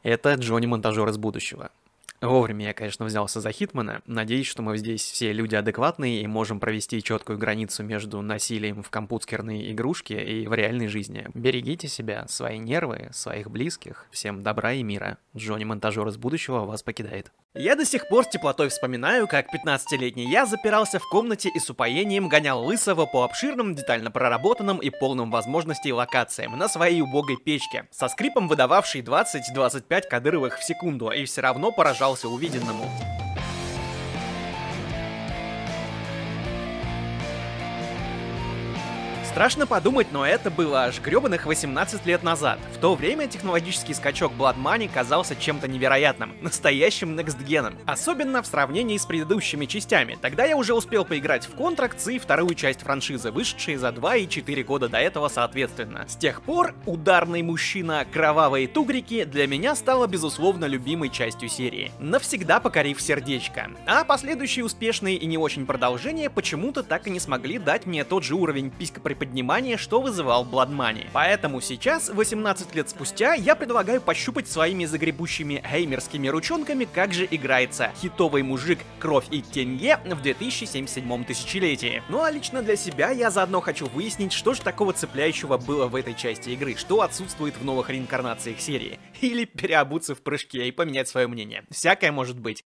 Это Джонни Монтажер из будущего. Вовремя я, конечно, взялся за Хитмана. Надеюсь, что мы здесь все люди адекватные и можем провести четкую границу между насилием в компьютерной игрушке и в реальной жизни. Берегите себя, свои нервы, своих близких. Всем добра и мира. Джонни Монтажер из будущего вас покидает. Я до сих пор с теплотой вспоминаю, как 15-летний я запирался в комнате и с упоением гонял Лысого по обширным, детально проработанным и полным возможностей локациям на своей убогой печке, со скрипом выдававшей 20-25 кадыровых в секунду, и все равно поражался увиденному. Страшно подумать, но это было аж гребаных 18 лет назад. В то время технологический скачок Blood Money казался чем-то невероятным, настоящим некстгеном. Особенно в сравнении с предыдущими частями. Тогда я уже успел поиграть в Contracts и вторую часть франшизы, вышедшие за 2 и 4 года до этого соответственно. С тех пор ударный мужчина «Кровавые тугрики» для меня стала безусловно любимой частью серии, навсегда покорив сердечко. А последующие успешные и не очень продолжения почему-то так и не смогли дать мне тот же уровень писькоприподнимания, что вызывал Blood Money. Поэтому сейчас, 18 лет спустя, я предлагаю пощупать своими загребущими геймерскими ручонками, как же играется хитовый мужик «Кровь и тенге» в 2077 тысячелетии. Ну а лично для себя я заодно хочу выяснить, что же такого цепляющего было в этой части игры, что отсутствует в новых реинкарнациях серии. Или переобуться в прыжке и поменять свое мнение. Всякое может быть.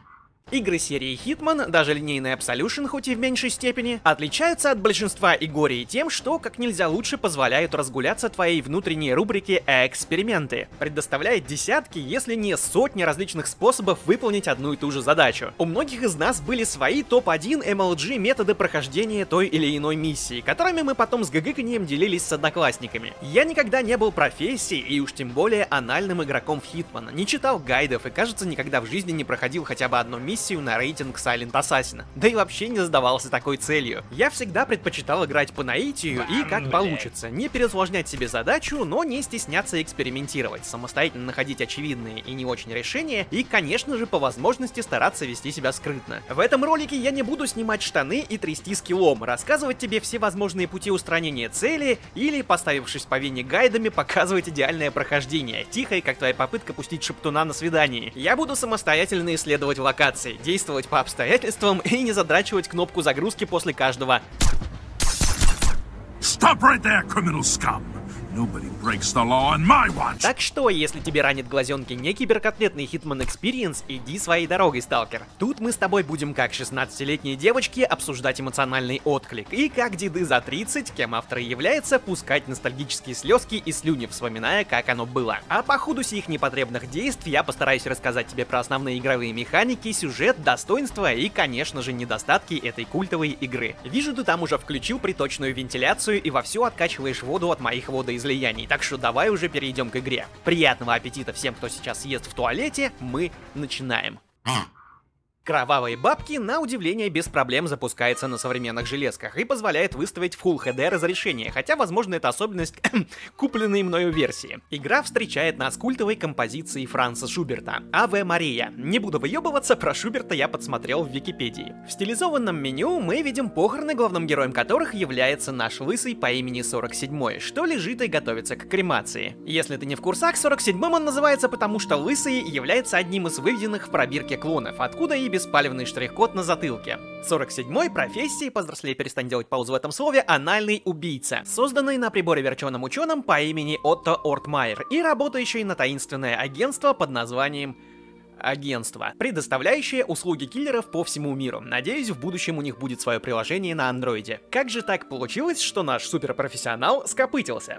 Игры серии Hitman, даже линейный Absolution, хоть и в меньшей степени, отличаются от большинства игорий тем, что как нельзя лучше позволяют разгуляться твоей внутренней рубрике «Эксперименты», предоставляя десятки, если не сотни различных способов выполнить одну и ту же задачу. У многих из нас были свои топ-1 MLG методы прохождения той или иной миссии, которыми мы потом с гыгыканьем делились с одноклассниками. Я никогда не был профессией и уж тем более анальным игроком в Hitman, не читал гайдов и, кажется, никогда в жизни не проходил хотя бы одну миссию на рейтинг Silent Assassin. Да и вообще не задавался такой целью. Я всегда предпочитал играть по наитию и как получится. Не переусложнять себе задачу, но не стесняться экспериментировать, самостоятельно находить очевидные и не очень решения и, конечно же, по возможности стараться вести себя скрытно. В этом ролике я не буду снимать штаны и трясти скиллом, рассказывать тебе все возможные пути устранения цели или, поставившись по вене гайдами, показывать идеальное прохождение, тихое, как твоя попытка пустить шептуна на свидании. Я буду самостоятельно исследовать локации, действовать по обстоятельствам и не задрачивать кнопку загрузки после каждого. Stop right there, criminal scum! Nobody breaks the law on my watch. Так что, если тебе ранит глазенки не киберкотлетный Hitman Experience, иди своей дорогой, сталкер. Тут мы с тобой будем как 16-летние девочки обсуждать эмоциональный отклик, и как деды за 30, кем автор и является, пускать ностальгические слезки и слюни, вспоминая, как оно было. А по ходу сих непотребных действий я постараюсь рассказать тебе про основные игровые механики, сюжет, достоинства и, конечно же, недостатки этой культовой игры. Вижу, ты там уже включил приточную вентиляцию и вовсю откачиваешь воду от моих водоизлияний, так что давай уже перейдем к игре. Приятного аппетита всем, кто сейчас ест в туалете, мы начинаем. Кровавые бабки, на удивление, без проблем запускается на современных железках и позволяет выставить в Full HD разрешение, хотя, возможно, это особенность купленной мною версии. Игра встречает нас культовой композицией Франца Шуберта «Аве Мария». Не буду выебываться, про Шуберта я подсмотрел в Википедии. В стилизованном меню мы видим похороны, главным героем которых является наш лысый по имени 47-й, что лежит и готовится к кремации. Если ты не в курсах, 47-м он называется потому, что лысый является одним из выведенных в пробирке клонов, откуда и беспалевный штрих-код на затылке. 47-й профессии, повзрослее перестань делать паузу в этом слове, анальный убийца, созданный на приборе верченым ученым по имени Отто Ортмайер и работающий на таинственное агентство под названием агентство, предоставляющее услуги киллеров по всему миру. Надеюсь, в будущем у них будет свое приложение на андроиде. Как же так получилось, что наш суперпрофессионал скопытился?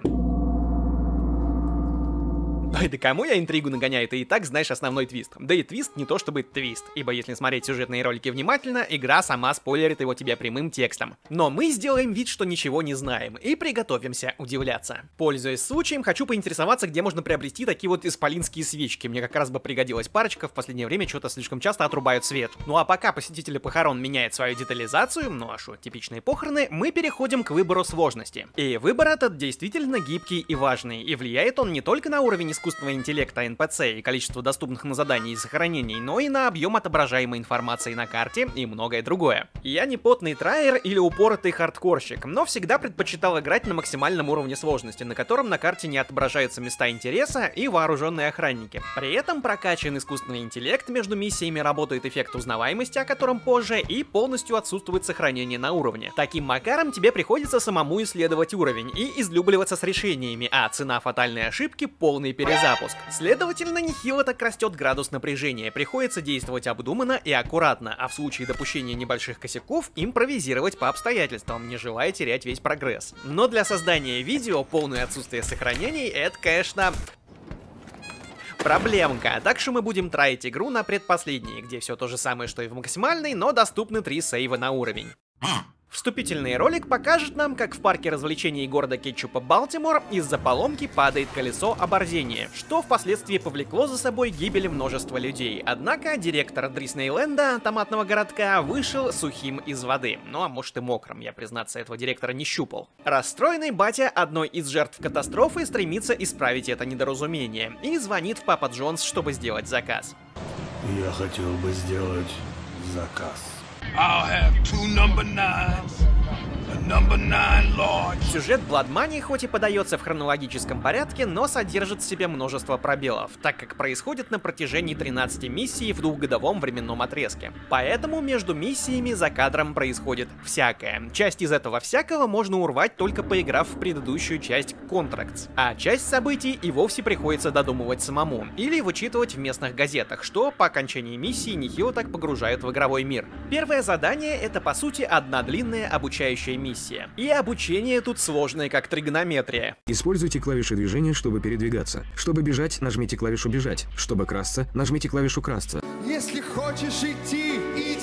Ой, да кому я интригу нагоняю, ты и так знаешь основной твист. Да и твист не то чтобы твист, ибо если смотреть сюжетные ролики внимательно, игра сама спойлерит его тебе прямым текстом. Но мы сделаем вид, что ничего не знаем, и приготовимся удивляться. Пользуясь случаем, хочу поинтересоваться, где можно приобрести такие вот исполинские свечки. Мне как раз бы пригодилась парочка, в последнее время что-то слишком часто отрубают свет. Ну а пока посетители похорон меняют свою детализацию, ну а шо, типичные похороны, мы переходим к выбору сложности. И выбор этот действительно гибкий и важный, и влияет он не только на уровень исполнения искусственного интеллекта NPC и количество доступных на заданий и сохранений, но и на объем отображаемой информации на карте и многое другое. Я не потный траер или упоротый хардкорщик, но всегда предпочитал играть на максимальном уровне сложности, на котором на карте не отображаются места интереса и вооруженные охранники. При этом прокачан искусственный интеллект, между миссиями работает эффект узнаваемости, о котором позже, и полностью отсутствует сохранение на уровне. Таким макаром тебе приходится самому исследовать уровень и излюбливаться с решениями, а цена фатальной ошибки — полный перезапуск. Следовательно, нехило так растет градус напряжения, приходится действовать обдуманно и аккуратно, а в случае допущения небольших косяков импровизировать по обстоятельствам, не желая терять весь прогресс. Но для создания видео полное отсутствие сохранений — это, конечно, проблемка. Так что мы будем траить игру на предпоследней, где все то же самое, что и в максимальной, но доступны 3 сейва на уровень. Вступительный ролик покажет нам, как в парке развлечений города Кетчупа Балтимор из-за поломки падает колесо оборзения, что впоследствии повлекло за собой гибель множества людей. Однако директор Диснейленда, томатного городка, вышел сухим из воды. Ну а может и мокрым, я, признаться, этого директора не щупал. Расстроенный батя одной из жертв катастрофы стремится исправить это недоразумение и звонит в Папа Джонс, чтобы сделать заказ. Я хотел бы сделать заказ. I'll have 2 number 9s, a number 9 large. Сюжет Blood Money хоть и подается в хронологическом порядке, но содержит в себе множество пробелов, так как происходит на протяжении 13 миссий в 2-годовом временном отрезке. Поэтому между миссиями за кадром происходит всякое. Часть из этого всякого можно урвать, только поиграв в предыдущую часть Contracts, а часть событий и вовсе приходится додумывать самому, или вычитывать в местных газетах, что по окончании миссии нехило так погружает в игровой мир. Первое задание — это по сути одна длинная обучающая миссия. И обучение тут сложное, как тригонометрия. Используйте клавиши движения, чтобы передвигаться. Чтобы бежать, нажмите клавишу «Бежать». Чтобы красться, нажмите клавишу «Красться». Если хочешь идти,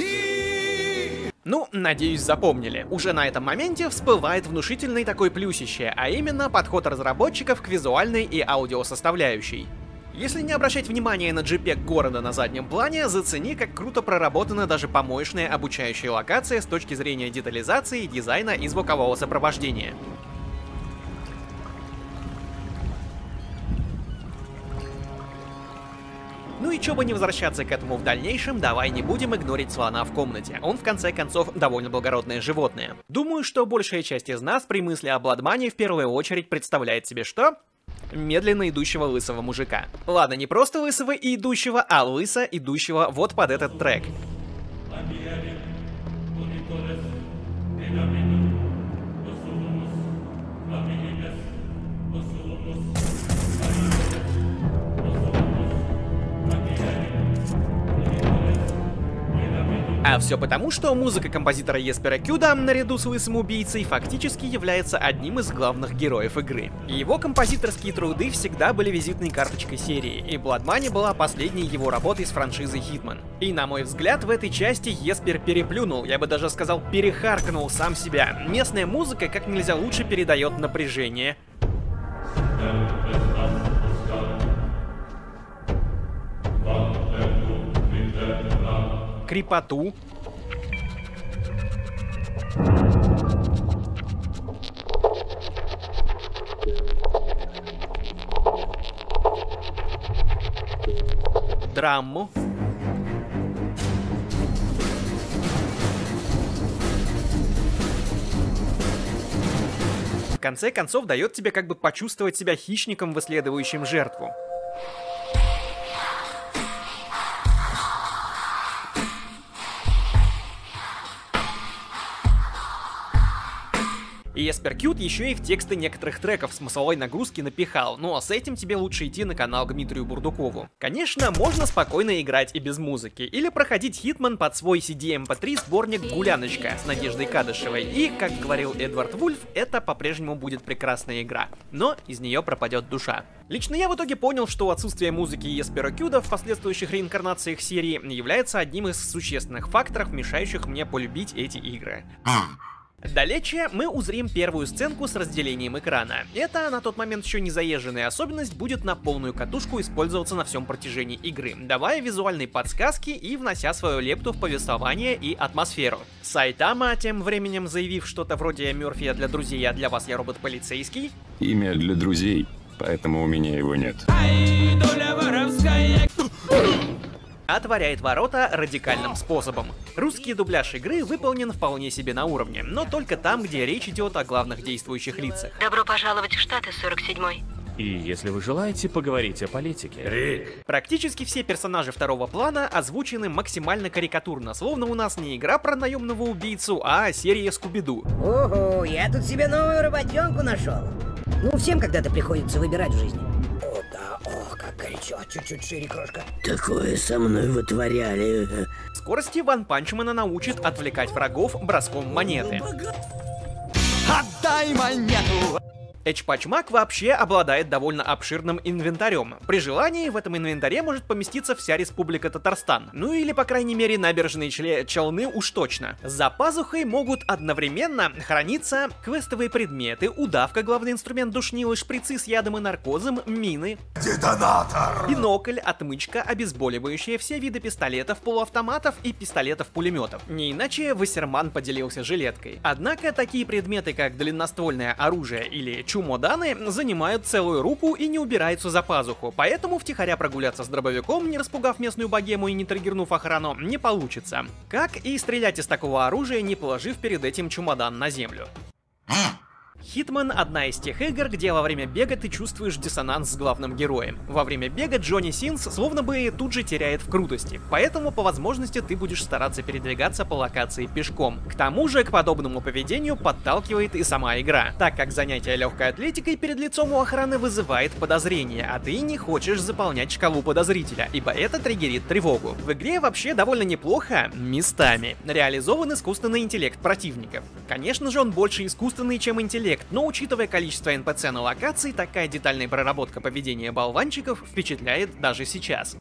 иди! Ну, надеюсь, запомнили. Уже на этом моменте всплывает внушительный такой плюсище, а именно подход разработчиков к визуальной и аудиосоставляющей. Если не обращать внимания на JPEG города на заднем плане, зацени, как круто проработана даже помоечная обучающая локация с точки зрения детализации, дизайна и звукового сопровождения. Ну и чё бы не возвращаться к этому в дальнейшем, давай не будем игнорить слона в комнате. Он, в конце концов, довольно благородное животное. Думаю, что большая часть из нас при мысли о Blood Money в первую очередь представляет себе что? Медленно идущего лысого мужика. Ладно, не просто лысого и идущего, а лысо идущего вот под этот трек. А все потому, что музыка композитора Еспера Кюда, наряду с лысым убийцей, фактически является одним из главных героев игры. Его композиторские труды всегда были визитной карточкой серии, и Blood Money была последней его работой с франшизой Hitman. И на мой взгляд, в этой части Еспер переплюнул, я бы даже сказал, перехаркнул сам себя. Местная музыка как нельзя лучше передает напряжение, крепоту, драму, в конце концов дает тебе как бы почувствовать себя хищником, выследующим жертву. И Еспер Кюд еще и в тексты некоторых треков смысловой нагрузки напихал, ну а с этим тебе лучше идти на канал к Дмитрию Бурдукову. Конечно, можно спокойно играть и без музыки, или проходить Hitman под свой CD-MP3 сборник «Гуляночка» с Надеждой Кадышевой, и, как говорил Эдвард Вульф, это по-прежнему будет прекрасная игра, но из нее пропадет душа. Лично я в итоге понял, что отсутствие музыки Еспера Кюда в последующих реинкарнациях серии является одним из существенных факторов, мешающих мне полюбить эти игры. Далее мы узрим первую сценку с разделением экрана. Это на тот момент еще не заезженная особенность будет на полную катушку использоваться на всем протяжении игры, давая визуальные подсказки и внося свою лепту в повествование и атмосферу. Сайтама, тем временем заявив что-то вроде «Мёрфи, я для друзей, а для вас я робот-полицейский», имя для друзей. поэтому у меня его нет. Отворяет ворота радикальным способом. Русский дубляж игры выполнен вполне себе на уровне, но только там, где речь идет о главных действующих лицах. Добро пожаловать в Штаты, 47-й. И если вы желаете поговорить о политике... Рик! Практически все персонажи второго плана озвучены максимально карикатурно, словно у нас не игра про наемного убийцу, а серия Скуби-Ду. Ого, я тут себе новую работенку нашел. Ну, всем когда-то приходится выбирать в жизни. О, да, ох, как горячо, чуть-чуть шире, крошка. Такое со мной вытворяли. Скорости Ванпанчмена научит отвлекать врагов броском монеты. Отдай монету! Эчпачмак вообще обладает довольно обширным инвентарем. При желании в этом инвентаре может поместиться вся Республика Татарстан. Ну или, по крайней мере, набережные Челны уж точно. За пазухой могут одновременно храниться квестовые предметы, удавка, главный инструмент душнилы, шприцы с ядом и наркозом, мины, Детонатор! бинокль, отмычка, обезболивающие, все виды пистолетов, полуавтоматов и пистолетов-пулеметов. Не иначе Вассерман поделился жилеткой. Однако такие предметы, как длинноствольное оружие или чумоданы, занимают целую руку и не убираются за пазуху, поэтому втихаря прогуляться с дробовиком, не распугав местную богему и не триггернув охрану, не получится. Как и стрелять из такого оружия, не положив перед этим чумодан на землю. Hitman — одна из тех игр, где во время бега ты чувствуешь диссонанс с главным героем. Во время бега Джонни Синс словно бы тут же теряет в крутости, поэтому по возможности ты будешь стараться передвигаться по локации пешком. К тому же к подобному поведению подталкивает и сама игра, так как занятие легкой атлетикой перед лицом у охраны вызывает подозрение, а ты не хочешь заполнять шкалу подозрителя, ибо это триггерит тревогу. В игре вообще довольно неплохо, местами, реализован искусственный интеллект противников. Конечно же, он больше искусственный, чем интеллект, но учитывая количество NPC на локации, такая детальная проработка поведения болванчиков впечатляет даже сейчас.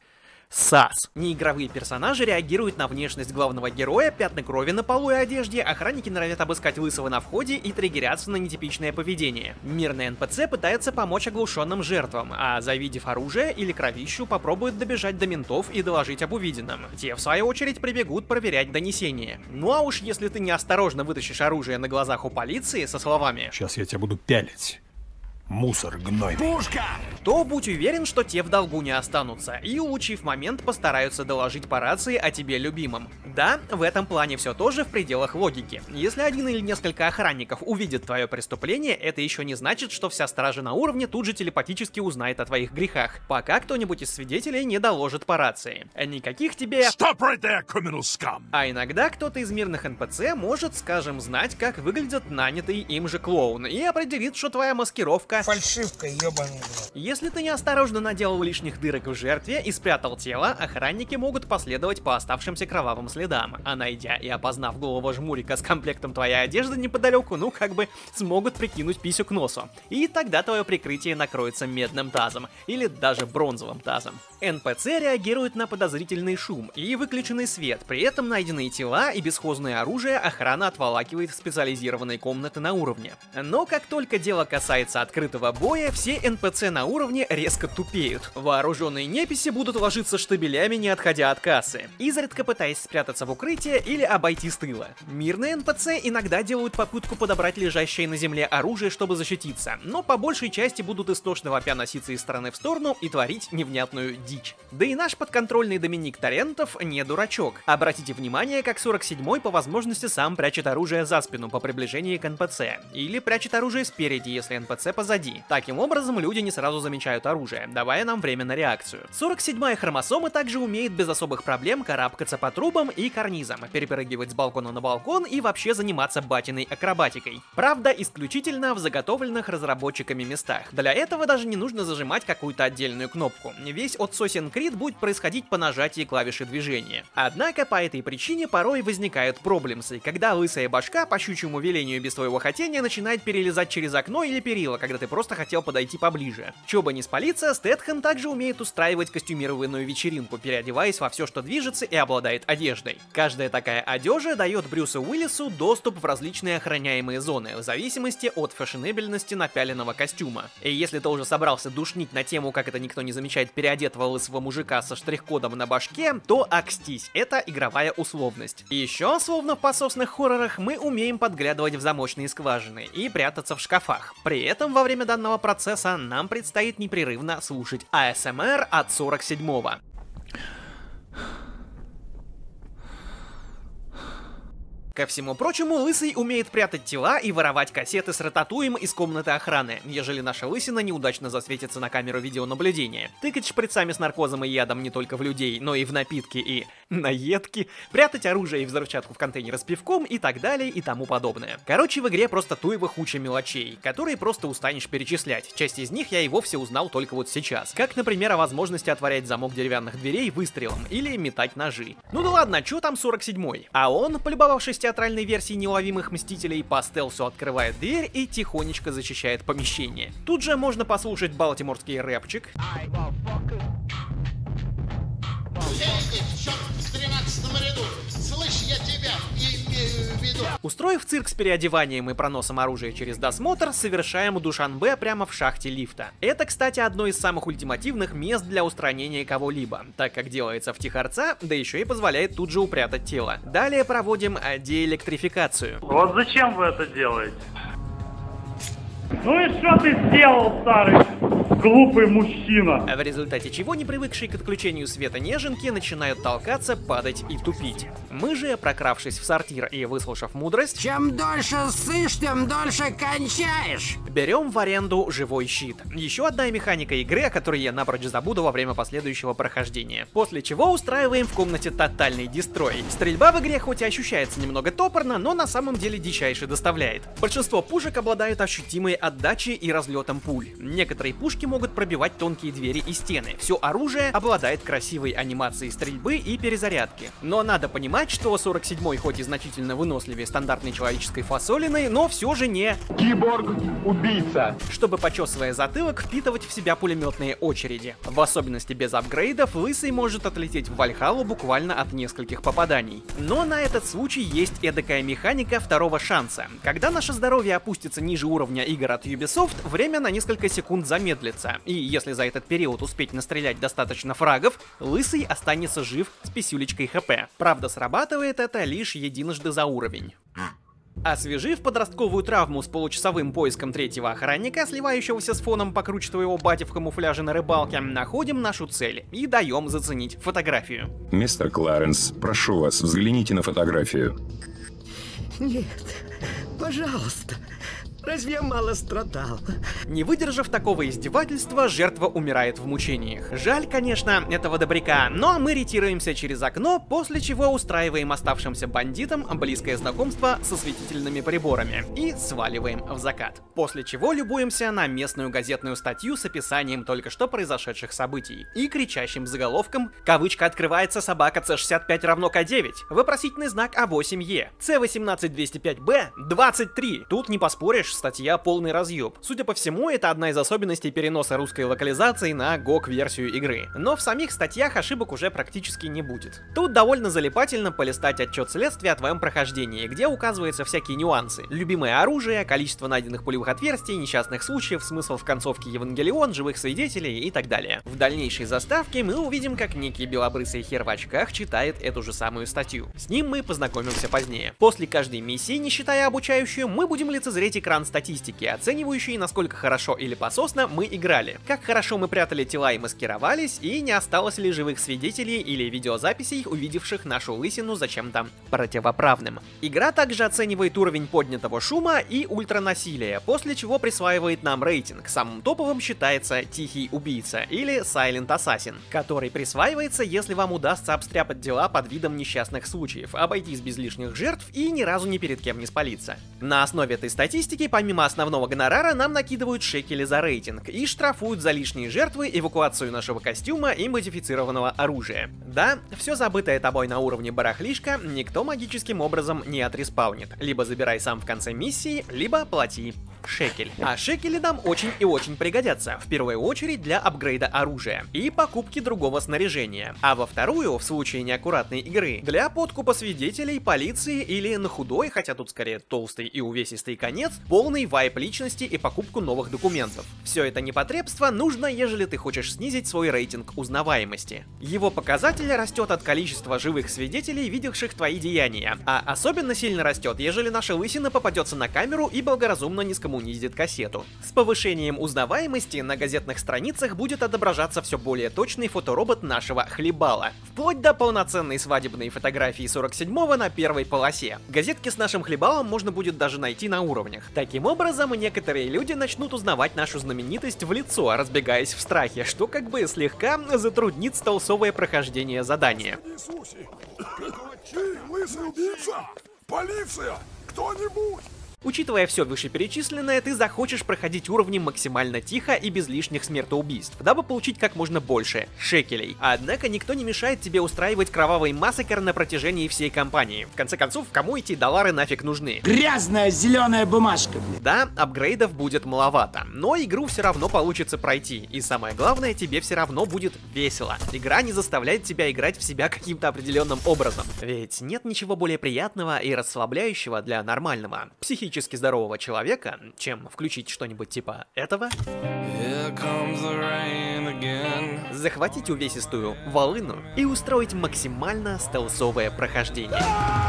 САС. Неигровые персонажи реагируют на внешность главного героя, пятна крови на полу и одежде, охранники норовят обыскать лысого на входе и триггерятся на нетипичное поведение. Мирный НПЦ пытается помочь оглушенным жертвам, а завидев оружие или кровищу, попробуют добежать до ментов и доложить об увиденном. Те, в свою очередь, прибегут проверять донесения. Ну а уж если ты неосторожно вытащишь оружие на глазах у полиции со словами Сейчас я тебя буду пялить. Мусор гнойный. Пушка! то будь уверен, что те в долгу не останутся, и, улучив момент, постараются доложить по рации о тебе любимом. Да, в этом плане все тоже в пределах логики. Если один или несколько охранников увидят твое преступление, это еще не значит, что вся стража на уровне тут же телепатически узнает о твоих грехах, пока кто-нибудь из свидетелей не доложит по рации. Никаких тебе... Stop right there, criminal scum! А иногда кто-то из мирных НПЦ может, скажем, знать, как выглядит нанятый им же клоун, и определит, что твоя маскировка... Фальшивка, ёбаный. Если ты неосторожно наделал лишних дырок в жертве и спрятал тело, охранники могут последовать по оставшимся кровавым следам, а найдя и опознав голого жмурика с комплектом твоей одежды неподалеку, ну как бы смогут прикинуть писю к носу. И тогда твое прикрытие накроется медным тазом, или даже бронзовым тазом. НПЦ реагирует на подозрительный шум и выключенный свет, при этом найденные тела и бесхозное оружие охрана отволакивает в специализированные комнаты на уровне. Но как только дело касается открытого боя, все НПЦ на уровне резко тупеют. Вооруженные неписи будут ложиться штабелями, не отходя от кассы, изредка пытаясь спрятаться в укрытие или обойти с тыла. Мирные НПЦ иногда делают попытку подобрать лежащее на земле оружие, чтобы защититься, но по большей части будут истошно вопя носиться из стороны в сторону и творить невнятную дичь. Да и наш подконтрольный Доминик Торрентов не дурачок. Обратите внимание, как 47-й по возможности сам прячет оружие за спину по приближении к НПЦ, или прячет оружие спереди, если НПЦ позади. Таким образом, люди не сразу замечают оружие, давая нам время на реакцию. 47-я хромосома также умеет без особых проблем карабкаться по трубам и карнизам, перепрыгивать с балкона на балкон и вообще заниматься батиной акробатикой. Правда, исключительно в заготовленных разработчиками местах. Для этого даже не нужно зажимать какую-то отдельную кнопку. Весь Assassin's Creed будет происходить по нажатии клавиши движения. Однако по этой причине порой возникают проблемсы, когда лысая башка по щучьему велению без твоего хотения начинает перелезать через окно или перила, когда ты просто хотел подойти поближе. Чё бы не спалиться, Стэтхэм также умеет устраивать костюмированную вечеринку, переодеваясь во все, что движется и обладает одеждой. Каждая такая одежда дает Брюсу Уиллису доступ в различные охраняемые зоны, в зависимости от фешенебельности напяленного костюма. И если ты уже собрался душнить на тему, как это никто не замечает переодетого лысого мужика со штрих-кодом на башке, то окстись, это игровая условность. И еще, словно в пососных хоррорах, мы умеем подглядывать в замочные скважины и прятаться в шкафах. При этом во время время данного процесса нам предстоит непрерывно слушать АСМР от 47-го. Ко всему прочему, Лысый умеет прятать тела и воровать кассеты с рататуем из комнаты охраны, ежели наша лысина неудачно засветится на камеру видеонаблюдения. Тыкать шприцами с наркозом и ядом не только в людей, но и в напитки и наедки, прятать оружие и взрывчатку в контейнеры с пивком и так далее и тому подобное. Короче, в игре просто туево хуча мелочей, которые просто устанешь перечислять. Часть из них я и вовсе узнал только вот сейчас. Как, например, о возможности отворять замок деревянных дверей выстрелом или метать ножи. Ну да ладно, чё там 47-й? А он, полюбовавшись театральной версии неуловимых мстителей, по стелсу открывает дверь и тихонечко зачищает помещение. Тут же можно послушать балтиморский рэпчик. Устроив цирк с переодеванием и проносом оружия через досмотр, совершаем душанбе прямо в шахте лифта. Это, кстати, одно из самых ультимативных мест для устранения кого-либо, так как делается втихарца, да еще и позволяет тут же упрятать тело. Далее проводим деэлектрификацию. Вот зачем вы это делаете? Ну и что ты сделал, старый глупый мужчина? В результате чего непривыкшие к отключению света неженки начинают толкаться, падать и тупить. Мы же, прокравшись в сортир и выслушав мудрость, чем дольше ссышь, тем дольше кончаешь, берем в аренду живой щит. Еще одна механика игры, о которой я напрочь забуду во время последующего прохождения. После чего устраиваем в комнате тотальный дестрой. Стрельба в игре хоть и ощущается немного топорно, но на самом деле дичайше доставляет. Большинство пушек обладают ощутимой отдачей и разлетом пуль. Некоторые пушки могут пробивать тонкие двери и стены. Все оружие обладает красивой анимацией стрельбы и перезарядки. Но надо понимать, что 47-й хоть и значительно выносливее стандартной человеческой фасолиной, но все же не киборг-убийца, чтобы, почесывая затылок, впитывать в себя пулеметные очереди. В особенности без апгрейдов, Лысый может отлететь в Вальхаллу буквально от нескольких попаданий. Но на этот случай есть эдакая механика второго шанса. Когда наше здоровье опустится ниже уровня игр от Ubisoft, время на несколько секунд замедлится, и если за этот период успеть настрелять достаточно фрагов, Лысый останется жив с писюлечкой хп. Правда, срабатывает это лишь единожды за уровень. Освежив подростковую травму с получасовым поиском третьего охранника, сливающегося с фоном покруче твоего бати в камуфляже на рыбалке, находим нашу цель и даем заценить фотографию. Мистер Кларенс, прошу вас, взгляните на фотографию. Нет, пожалуйста. Разве я мало страдал? Не выдержав такого издевательства, жертва умирает в мучениях. Жаль, конечно, этого добряка, но мы ретируемся через окно, после чего устраиваем оставшимся бандитам близкое знакомство со осветительными приборами и сваливаем в закат. После чего любуемся на местную газетную статью с описанием только что произошедших событий и кричащим заголовком «Кавычка открывается, собака C65 равно К9», вопросительный знак А8Е, C18205B 23. Тут не поспоришь, статья полный разъеб. Судя по всему, это одна из особенностей переноса русской локализации на GOG-версию игры. Но в самих статьях ошибок уже практически не будет. Тут довольно залипательно полистать отчет следствия о твоем прохождении, где указываются всякие нюансы. Любимое оружие, количество найденных пулевых отверстий, несчастных случаев, смысл в концовке Евангелион, живых свидетелей и так далее. В дальнейшей заставке мы увидим, как некий белобрысый хер в очках читает эту же самую статью. С ним мы познакомимся позднее. После каждой миссии, не считая обучающую, мы будем лицезреть экран статистики, оценивающие, насколько хорошо или пососно мы играли, как хорошо мы прятали тела и маскировались, и не осталось ли живых свидетелей или видеозаписей, увидевших нашу лысину зачем-то противоправным. Игра также оценивает уровень поднятого шума и ультранасилия, после чего присваивает нам рейтинг. Самым топовым считается Тихий Убийца или Silent Assassin, который присваивается, если вам удастся обстряпать дела под видом несчастных случаев, обойтись без лишних жертв и ни разу ни перед кем не спалиться. На основе этой статистики, помимо основного гонорара, нам накидывают шекели за рейтинг и штрафуют за лишние жертвы, эвакуацию нашего костюма и модифицированного оружия. Да, все забытое тобой на уровне барахлишка никто магическим образом не отреспаунит. Либо забирай сам в конце миссии, либо плати шекель. А шекели нам очень и очень пригодятся, в первую очередь для апгрейда оружия и покупки другого снаряжения, а во вторую, в случае неаккуратной игры, для подкупа свидетелей, полиции или на худой, хотя тут скорее толстый и увесистый конец, полный вайп личности и покупку новых документов. Все это непотребство нужно, ежели ты хочешь снизить свой рейтинг узнаваемости. Его показатель растет от количества живых свидетелей, видевших твои деяния, а особенно сильно растет, ежели наша лысина попадется на камеру и благоразумно не скоммуницирует слишком унизит кассету. С повышением узнаваемости на газетных страницах будет отображаться все более точный фоторобот нашего хлебала. Вплоть до полноценной свадебной фотографии 47-го на первой полосе. Газетки с нашим хлебалом можно будет даже найти на уровнях. Таким образом, некоторые люди начнут узнавать нашу знаменитость в лицо, разбегаясь в страхе, что как бы слегка затруднит столсовое прохождение задания. Лысый убийца! Полиция! Кто-нибудь! Учитывая все вышеперечисленное, ты захочешь проходить уровни максимально тихо и без лишних смертоубийств, дабы получить как можно больше шекелей. Однако никто не мешает тебе устраивать кровавый массакр на протяжении всей кампании. В конце концов, кому эти доллары нафиг нужны? Грязная зеленая бумажка, блин. Да, апгрейдов будет маловато, но игру все равно получится пройти. И самое главное, тебе все равно будет весело. Игра не заставляет тебя играть в себя каким-то определенным образом. Ведь нет ничего более приятного и расслабляющего для нормального, психически здорового человека, чем включить что-нибудь типа этого. Захватить увесистую волыну и устроить максимально стелсовое прохождение.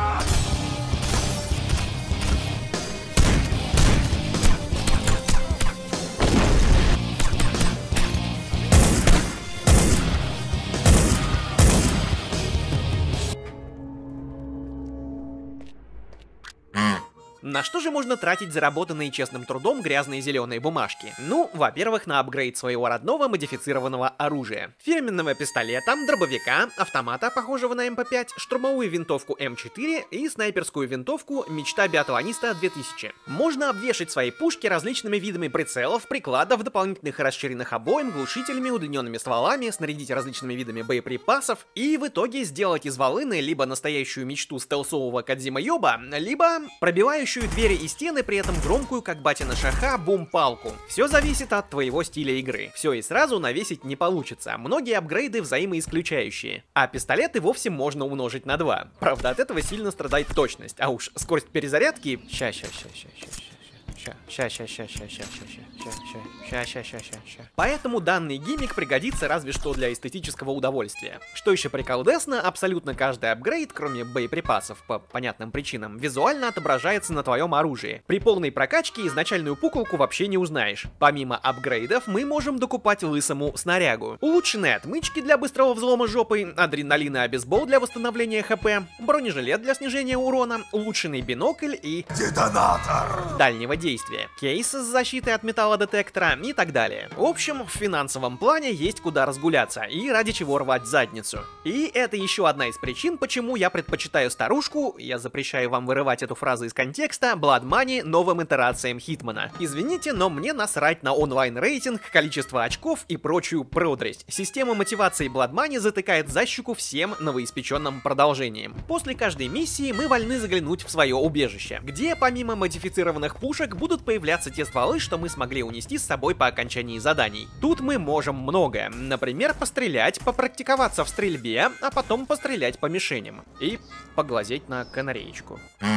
На что же можно тратить заработанные честным трудом грязные зеленые бумажки? Ну, во-первых, на апгрейд своего родного модифицированного оружия. Фирменного пистолета, дробовика, автомата, похожего на МП5, штурмовую винтовку М4 и снайперскую винтовку Мечта Биатлониста 2000. Можно обвешать свои пушки различными видами прицелов, прикладов, дополнительных расширенных обоим, глушителями, удлиненными стволами, снарядить различными видами боеприпасов и в итоге сделать из волыны либо настоящую мечту стелсового Кодзима-ёба, либо пробивающую двери и стены, при этом громкую, как батина шаха, бум-палку. Все зависит от твоего стиля игры. Все и сразу навесить не получится. Многие апгрейды взаимоисключающие. А пистолеты вовсе можно умножить на 2. Правда, от этого сильно страдает точность. А уж скорость перезарядки... Поэтому данный гиммик пригодится разве что для эстетического удовольствия. Что еще приколдесно, абсолютно каждый апгрейд, кроме боеприпасов по понятным причинам, визуально отображается на твоем оружии. При полной прокачке изначальную пуколку вообще не узнаешь. Помимо апгрейдов, мы можем докупать лысому снарягу. Улучшенные отмычки для быстрого взлома жопы, адреналин и обезбол для восстановления хп, бронежилет для снижения урона, улучшенный бинокль и... детонатор дальнего действия, кейс с защитой от металлодетектора и так далее. В общем, в финансовом плане есть куда разгуляться и ради чего рвать задницу. И это еще одна из причин, почему я предпочитаю старушку, я запрещаю вам вырывать эту фразу из контекста, Blood Money новым итерациям Хитмана. Извините, но мне насрать на онлайн-рейтинг, количество очков и прочую продресь. Система мотивации Blood Money затыкает за щеку всем новоиспеченным продолжением. После каждой миссии мы вольны заглянуть в свое убежище, где помимо модифицированных пушек будут появляться те стволы, что мы смогли унести с собой по окончании заданий. Тут мы можем многое. Например, пострелять, попрактиковаться в стрельбе, а потом пострелять по мишеням. И поглазеть на канареечку.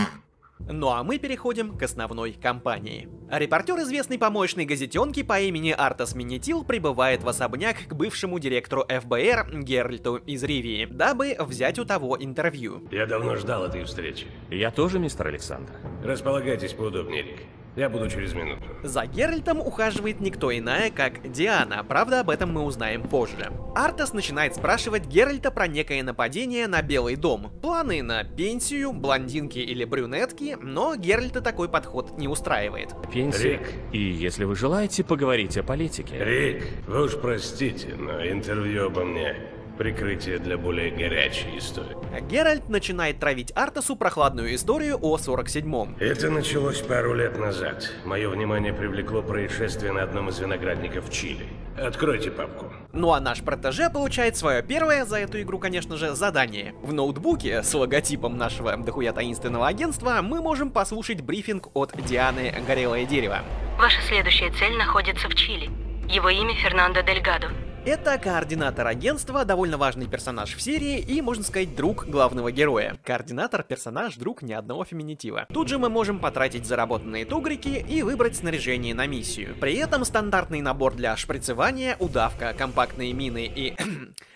Ну а мы переходим к основной кампании. Репортер известной помоечной газетенки по имени Артас Минетил прибывает в особняк к бывшему директору ФБР Геральту из Ривии, дабы взять у того интервью. Я давно ждал этой встречи. Я тоже, мистер Александр. Располагайтесь поудобнее, Рик. Я буду через минуту. За Геральтом ухаживает никто иная, как Диана, правда об этом мы узнаем позже. Артас начинает спрашивать Геральта про некое нападение на Белый дом. Планы на пенсию, блондинки или брюнетки, но Геральта такой подход не устраивает. Пенсия. Рик. И если вы желаете поговорить о политике... Рик, вы уж простите, но интервью обо мне... Прикрытие для более горячей истории. Геральт начинает травить Артасу прохладную историю о 47-м. Это началось пару лет назад. Мое внимание привлекло происшествие на одном из виноградников в Чили. Откройте папку. Ну а наш протеже получает свое первое за эту игру, конечно же, задание. В ноутбуке с логотипом нашего дохуя таинственного агентства мы можем послушать брифинг от Дианы Горелое Дерево. Ваша следующая цель находится в Чили. Его имя Фернандо Дельгадо. Это координатор агентства, довольно важный персонаж в серии и, можно сказать, друг главного героя. Координатор, персонаж, друг ни одного феминитива. Тут же мы можем потратить заработанные тугрики и выбрать снаряжение на миссию. При этом стандартный набор для шприцевания, удавка, компактные мины и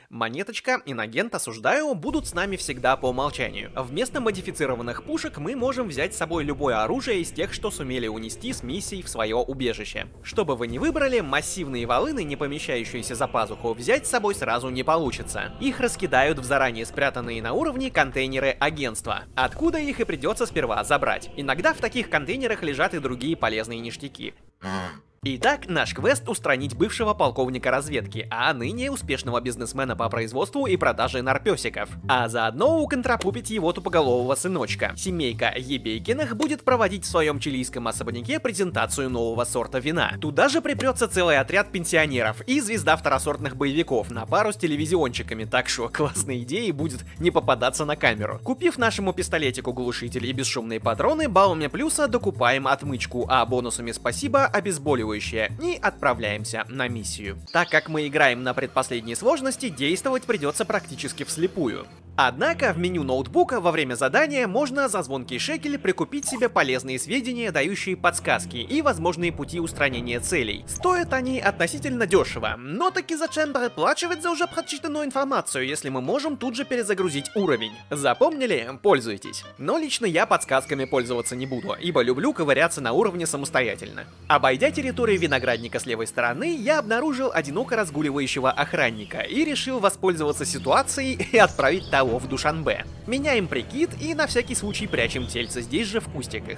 Монеточка, инагент, осуждаю, будут с нами всегда по умолчанию. Вместо модифицированных пушек мы можем взять с собой любое оружие из тех, что сумели унести с миссией в свое убежище. Что бы вы ни выбрали, массивные волыны, не помещающиеся за пазуху, взять с собой сразу не получится. Их раскидают в заранее спрятанные на уровне контейнеры агентства, откуда их и придется сперва забрать. Иногда в таких контейнерах лежат и другие полезные ништяки. Итак, наш квест — устранить бывшего полковника разведки, а ныне успешного бизнесмена по производству и продаже нарпёсиков. А заодно уконтрапупить его тупоголового сыночка. Семейка Ебейкиных будет проводить в своем чилийском особняке презентацию нового сорта вина. Туда же припрется целый отряд пенсионеров и звезда второсортных боевиков на пару с телевизиончиками, так что классной идеей будет не попадаться на камеру. Купив нашему пистолетику глушитель и бесшумные патроны, баллами плюса докупаем отмычку, а бонусами спасибо обезболивающее. И отправляемся на миссию. Так как мы играем на предпоследней сложности, действовать придется практически вслепую. Однако в меню ноутбука во время задания можно за звонкий шекель прикупить себе полезные сведения, дающие подсказки и возможные пути устранения целей. Стоят они относительно дешево, но таки зачем переплачивать за уже прочитанную информацию, если мы можем тут же перезагрузить уровень? Запомнили? Пользуйтесь. Но лично я подсказками пользоваться не буду, ибо люблю ковыряться на уровне самостоятельно. Обойдя территорию виноградника с левой стороны, я обнаружил одиноко разгуливающего охранника и решил воспользоваться ситуацией и отправить того в Душанбе. Меняем прикид и на всякий случай прячем тельце здесь же в кустиках.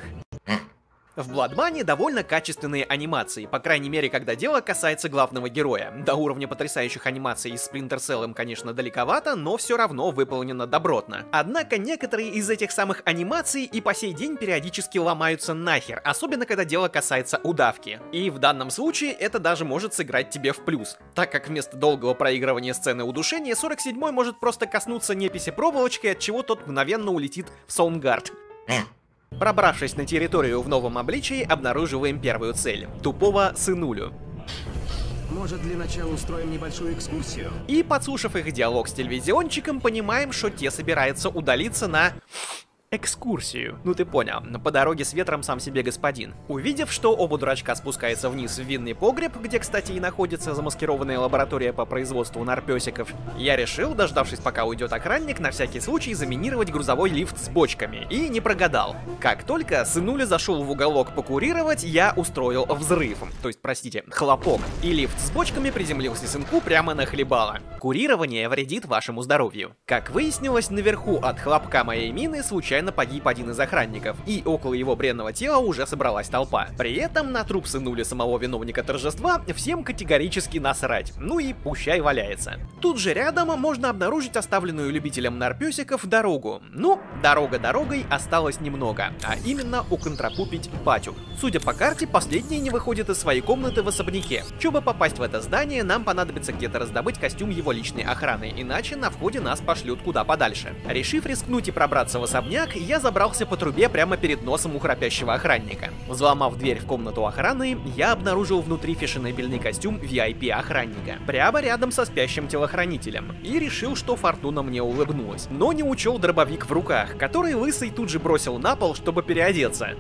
В Bloodmoney довольно качественные анимации, по крайней мере, когда дело касается главного героя. До уровня потрясающих анимаций из Splinter Cell им, конечно, далековато, но все равно выполнено добротно. Однако некоторые из этих самых анимаций и по сей день периодически ломаются нахер, особенно когда дело касается удавки. И в данном случае это даже может сыграть тебе в плюс, так как вместо долгого проигрывания сцены удушения 47-й может просто коснуться неписи проволочкой, от чего тот мгновенно улетит в Soundguard. Пробравшись на территорию в новом обличии, обнаруживаем первую цель — тупого сынулю. Может, для начала устроим небольшую экскурсию? И, подслушав их диалог с телевизиончиком, понимаем, что те собираются удалиться на... экскурсию. Ну ты понял, по дороге с ветром сам себе господин. Увидев, что оба дурачка спускаются вниз в винный погреб, где, кстати, и находится замаскированная лаборатория по производству нарпёсиков, я решил, дождавшись, пока уйдет охранник, на всякий случай заминировать грузовой лифт с бочками. И не прогадал. Как только сынуля зашел в уголок покурировать, я устроил взрыв. То есть, простите, хлопок. И лифт с бочками приземлился сынку прямо на хлебало. Курирование вредит вашему здоровью. Как выяснилось, наверху от хлопка моей мины случайно погиб один из охранников, и около его бренного тела уже собралась толпа. При этом на труп сынули самого виновника торжества всем категорически насрать, ну и пущай валяется. Тут же рядом можно обнаружить оставленную любителям нарпёсиков дорогу. Ну, дорога дорогой, осталось немного, а именно уконтрапупить батю. Судя по карте, последний не выходит из своей комнаты в особняке. Чтобы попасть в это здание, нам понадобится где-то раздобыть костюм его личной охраны, иначе на входе нас пошлют куда подальше. Решив рискнуть и пробраться в особняк, я забрался по трубе прямо перед носом у храпящего охранника. Взломав дверь в комнату охраны, я обнаружил внутри фешенебельный костюм VIP-охранника, прямо рядом со спящим телохранителем, и решил, что фортуна мне улыбнулась. Но не учел дробовик в руках, который лысый тут же бросил на пол, чтобы переодеться.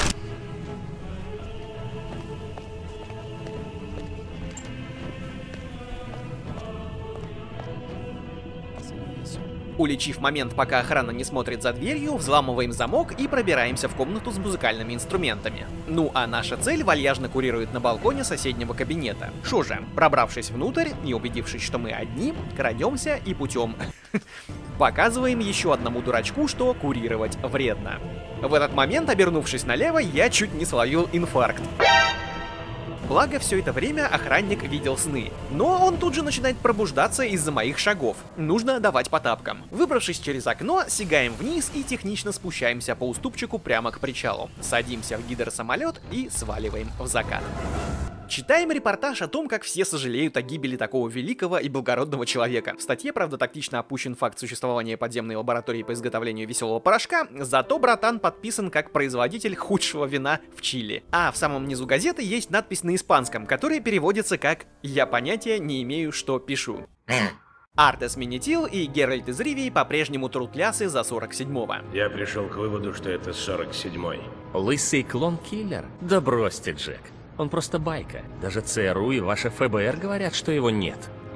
Уличив момент, пока охрана не смотрит за дверью, взламываем замок и пробираемся в комнату с музыкальными инструментами. Ну а наша цель вальяжно курирует на балконе соседнего кабинета. Шо же, пробравшись внутрь и убедившись, что мы одни, крадемся и путем показываем еще одному дурачку, что курировать вредно. В этот момент, обернувшись налево, я чуть не словил инфаркт. Благо, все это время охранник видел сны. Но он тут же начинает пробуждаться из-за моих шагов. Нужно давать по тапкам. Выбравшись через окно, сигаем вниз и технично спущаемся по уступчику прямо к причалу. Садимся в гидросамолет и сваливаем в закат. Читаем репортаж о том, как все сожалеют о гибели такого великого и благородного человека. В статье, правда, тактично опущен факт существования подземной лаборатории по изготовлению веселого порошка, зато братан подписан как производитель худшего вина в Чили. А в самом низу газеты есть надпись на испанском, которая переводится как «Я понятия не имею, что пишу». Артес Минитил и Геральт из Ривии по-прежнему трутлясы за 47-го. Я пришел к выводу, что это 47-й. Лысый клон-киллер? Да бросьте, Джек. Он просто байка. Даже ЦРУ и ваше ФБР говорят, что его нет.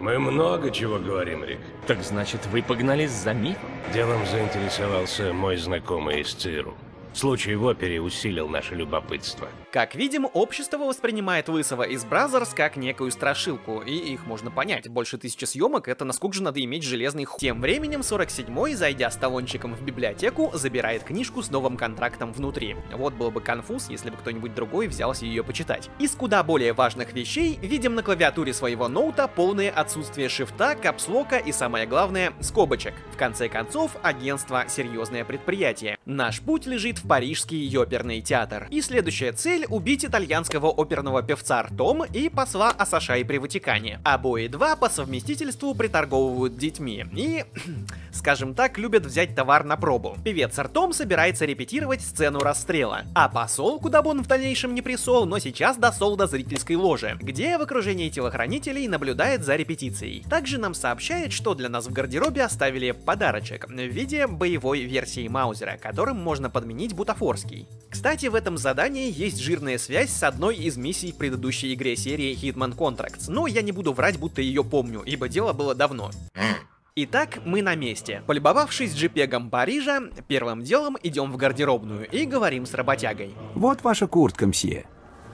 Мы много чего говорим, Рик. Так значит, вы погнались за мифом? Делом заинтересовался мой знакомый из ЦРУ. Случай в опере усилил наше любопытство. Как видим, общество воспринимает Лысого из Бразерс как некую страшилку, и их можно понять. Больше 1000 съемок — это насколько же надо иметь железный хуй. Тем временем 47-й, зайдя с талончиком в библиотеку, забирает книжку с новым контрактом внутри. Вот был бы конфуз, если бы кто-нибудь другой взялся ее почитать. Из куда более важных вещей видим на клавиатуре своего ноута полное отсутствие шифта, капслока и, самое главное, скобочек. В конце концов, агентство — серьезное предприятие. Наш путь лежит в Парижский оперный театр. И следующая цель — убить итальянского оперного певца Артом и посла Асашай при Ватикане. Обои два по совместительству приторговывают детьми и, скажем так, любят взять товар на пробу. Певец Артом собирается репетировать сцену расстрела, а посол, куда бы он в дальнейшем не присол, но сейчас досол до зрительской ложи, где в окружении телохранителей наблюдает за репетицией. Также нам сообщает, что для нас в гардеробе оставили подарочек в виде боевой версии Маузера, которым можно подменить бутафорский. Кстати, в этом задании есть жирная связь с одной из миссий в предыдущей игре серии Hitman Contracts, но я не буду врать, будто ее помню, ибо дело было давно. Итак, мы на месте. Полюбовавшись джипегом Парижа, первым делом идем в гардеробную и говорим с работягой. Вот ваша куртка, мсье.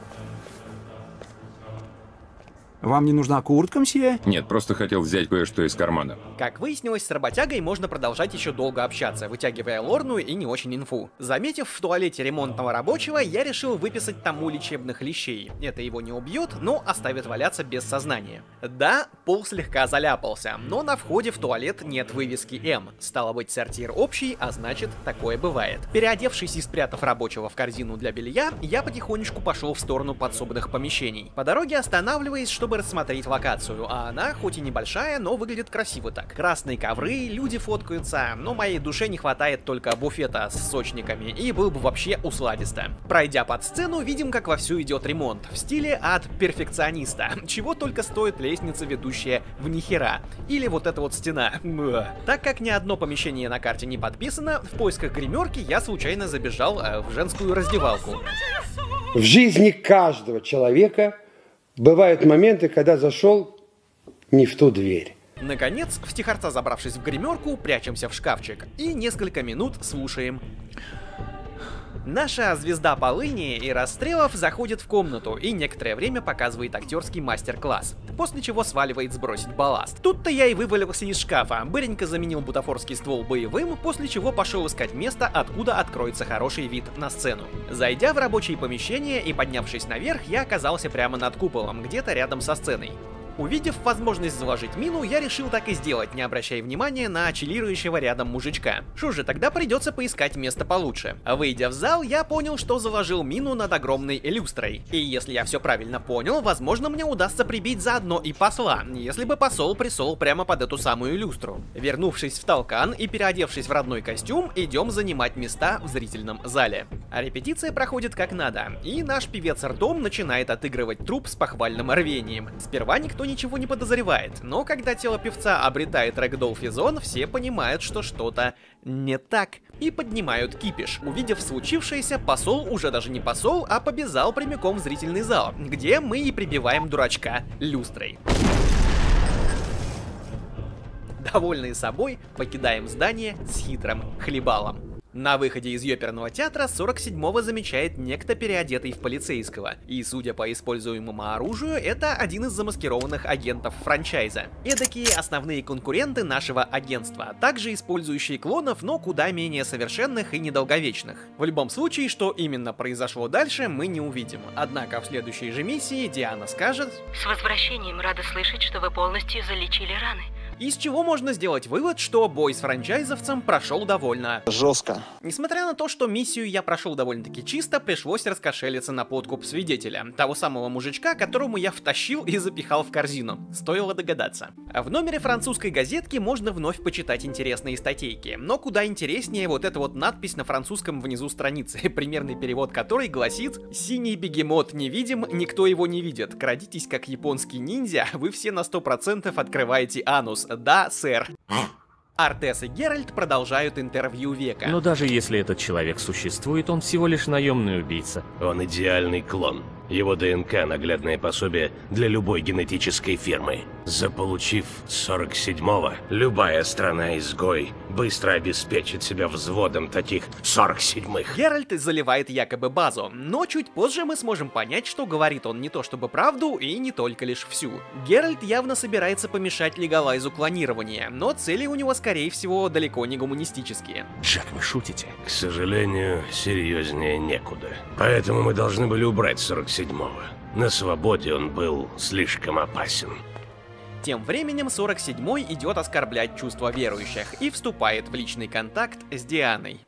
Вам не нужна куртка, мсье? Нет, просто хотел взять кое-что из кармана. Как выяснилось, с работягой можно продолжать еще долго общаться, вытягивая лорную и не очень инфу. Заметив в туалете ремонтного рабочего, я решил выписать тому лечебных лещей. Это его не убьет, но оставит валяться без сознания. Да, пол слегка заляпался, но на входе в туалет нет вывески М. Стало быть, сортир общий, а значит, такое бывает. Переодевшись и спрятав рабочего в корзину для белья, я потихонечку пошел в сторону подсобных помещений. По дороге останавливаясь, чтобы рассмотреть локацию, а она хоть и небольшая, но выглядит красиво так. Красные ковры, люди фоткаются, но моей душе не хватает только буфета с сочниками, и было бы вообще усладисто. Пройдя под сцену, видим, как вовсю идет ремонт, в стиле от перфекциониста, чего только стоит лестница, ведущая в нихера, или вот эта вот стена. Так как ни одно помещение на карте не подписано, в поисках гримерки я случайно забежал в женскую раздевалку. В жизни каждого человека бывают моменты, когда зашел не в ту дверь. Наконец, втихарца забравшись в гримерку, прячемся в шкафчик и несколько минут слушаем. Наша звезда полыни и расстрелов заходит в комнату и некоторое время показывает актерский мастер-класс, после чего сваливает сбросить балласт. Тут-то я и вывалился из шкафа, быренько заменил бутафорский ствол боевым, после чего пошел искать место, откуда откроется хороший вид на сцену. Зайдя в рабочие помещения и поднявшись наверх, я оказался прямо над куполом, где-то рядом со сценой. Увидев возможность заложить мину, я решил так и сделать, не обращая внимания на чилирующего рядом мужичка. Что же, тогда придется поискать место получше. Выйдя в зал, я понял, что заложил мину над огромной люстрой. И если я все правильно понял, возможно, мне удастся прибить заодно и посла, если бы посол присол прямо под эту самую люстру. Вернувшись в толкан и переодевшись в родной костюм, идем занимать места в зрительном зале. А репетиция проходит как надо, и наш певец Артом начинает отыгрывать труп с похвальным рвением. Сперва никто ничего не подозревает, но когда тело певца обретает рэгдолл физон, все понимают, что что-то не так, и поднимают кипиш. Увидев случившееся, посол уже даже не посол, а побежал прямиком в зрительный зал, где мы и прибиваем дурачка люстрой. Довольные собой, покидаем здание с хитрым хлебалом. На выходе из ёперного театра 47-го замечает некто, переодетый в полицейского, и, судя по используемому оружию, это один из замаскированных агентов франчайза. Эдакие основные конкуренты нашего агентства, также использующие клонов, но куда менее совершенных и недолговечных. В любом случае, что именно произошло дальше, мы не увидим. Однако в следующей же миссии Диана скажет: «С возвращением, рада слышать, что вы полностью залечили раны». Из чего можно сделать вывод, что бой с франчайзовцем прошел довольно жестко. Несмотря на то, что миссию я прошел довольно-таки чисто, пришлось раскошелиться на подкуп свидетеля, того самого мужичка, которому я втащил и запихал в корзину. Стоило догадаться. В номере французской газетки можно вновь почитать интересные статейки, но куда интереснее вот эта вот надпись на французском внизу страницы, примерный перевод которой гласит: «Синий бегемот невидим, никто его не видит. Крадитесь как японский ниндзя, вы все на 100% открываете анус. Да, сэр». Артес и Геральт продолжают интервью века. Но даже если этот человек существует, он всего лишь наемный убийца. Он идеальный клон. Его ДНК – наглядное пособие для любой генетической фирмы. Заполучив 47-го, любая страна-изгой быстро обеспечит себя взводом таких 47-х. Геральт заливает якобы базу, но чуть позже мы сможем понять, что говорит он не то чтобы правду и не только лишь всю. Геральт явно собирается помешать легалайзу клонирования, но цели у него, скорее всего, далеко не гуманистические. Джек, вы шутите? К сожалению, серьезнее некуда. Поэтому мы должны были убрать 47-го. На свободе он был слишком опасен. Тем временем 47-й идет оскорблять чувства верующих и вступает в личный контакт с Дианой.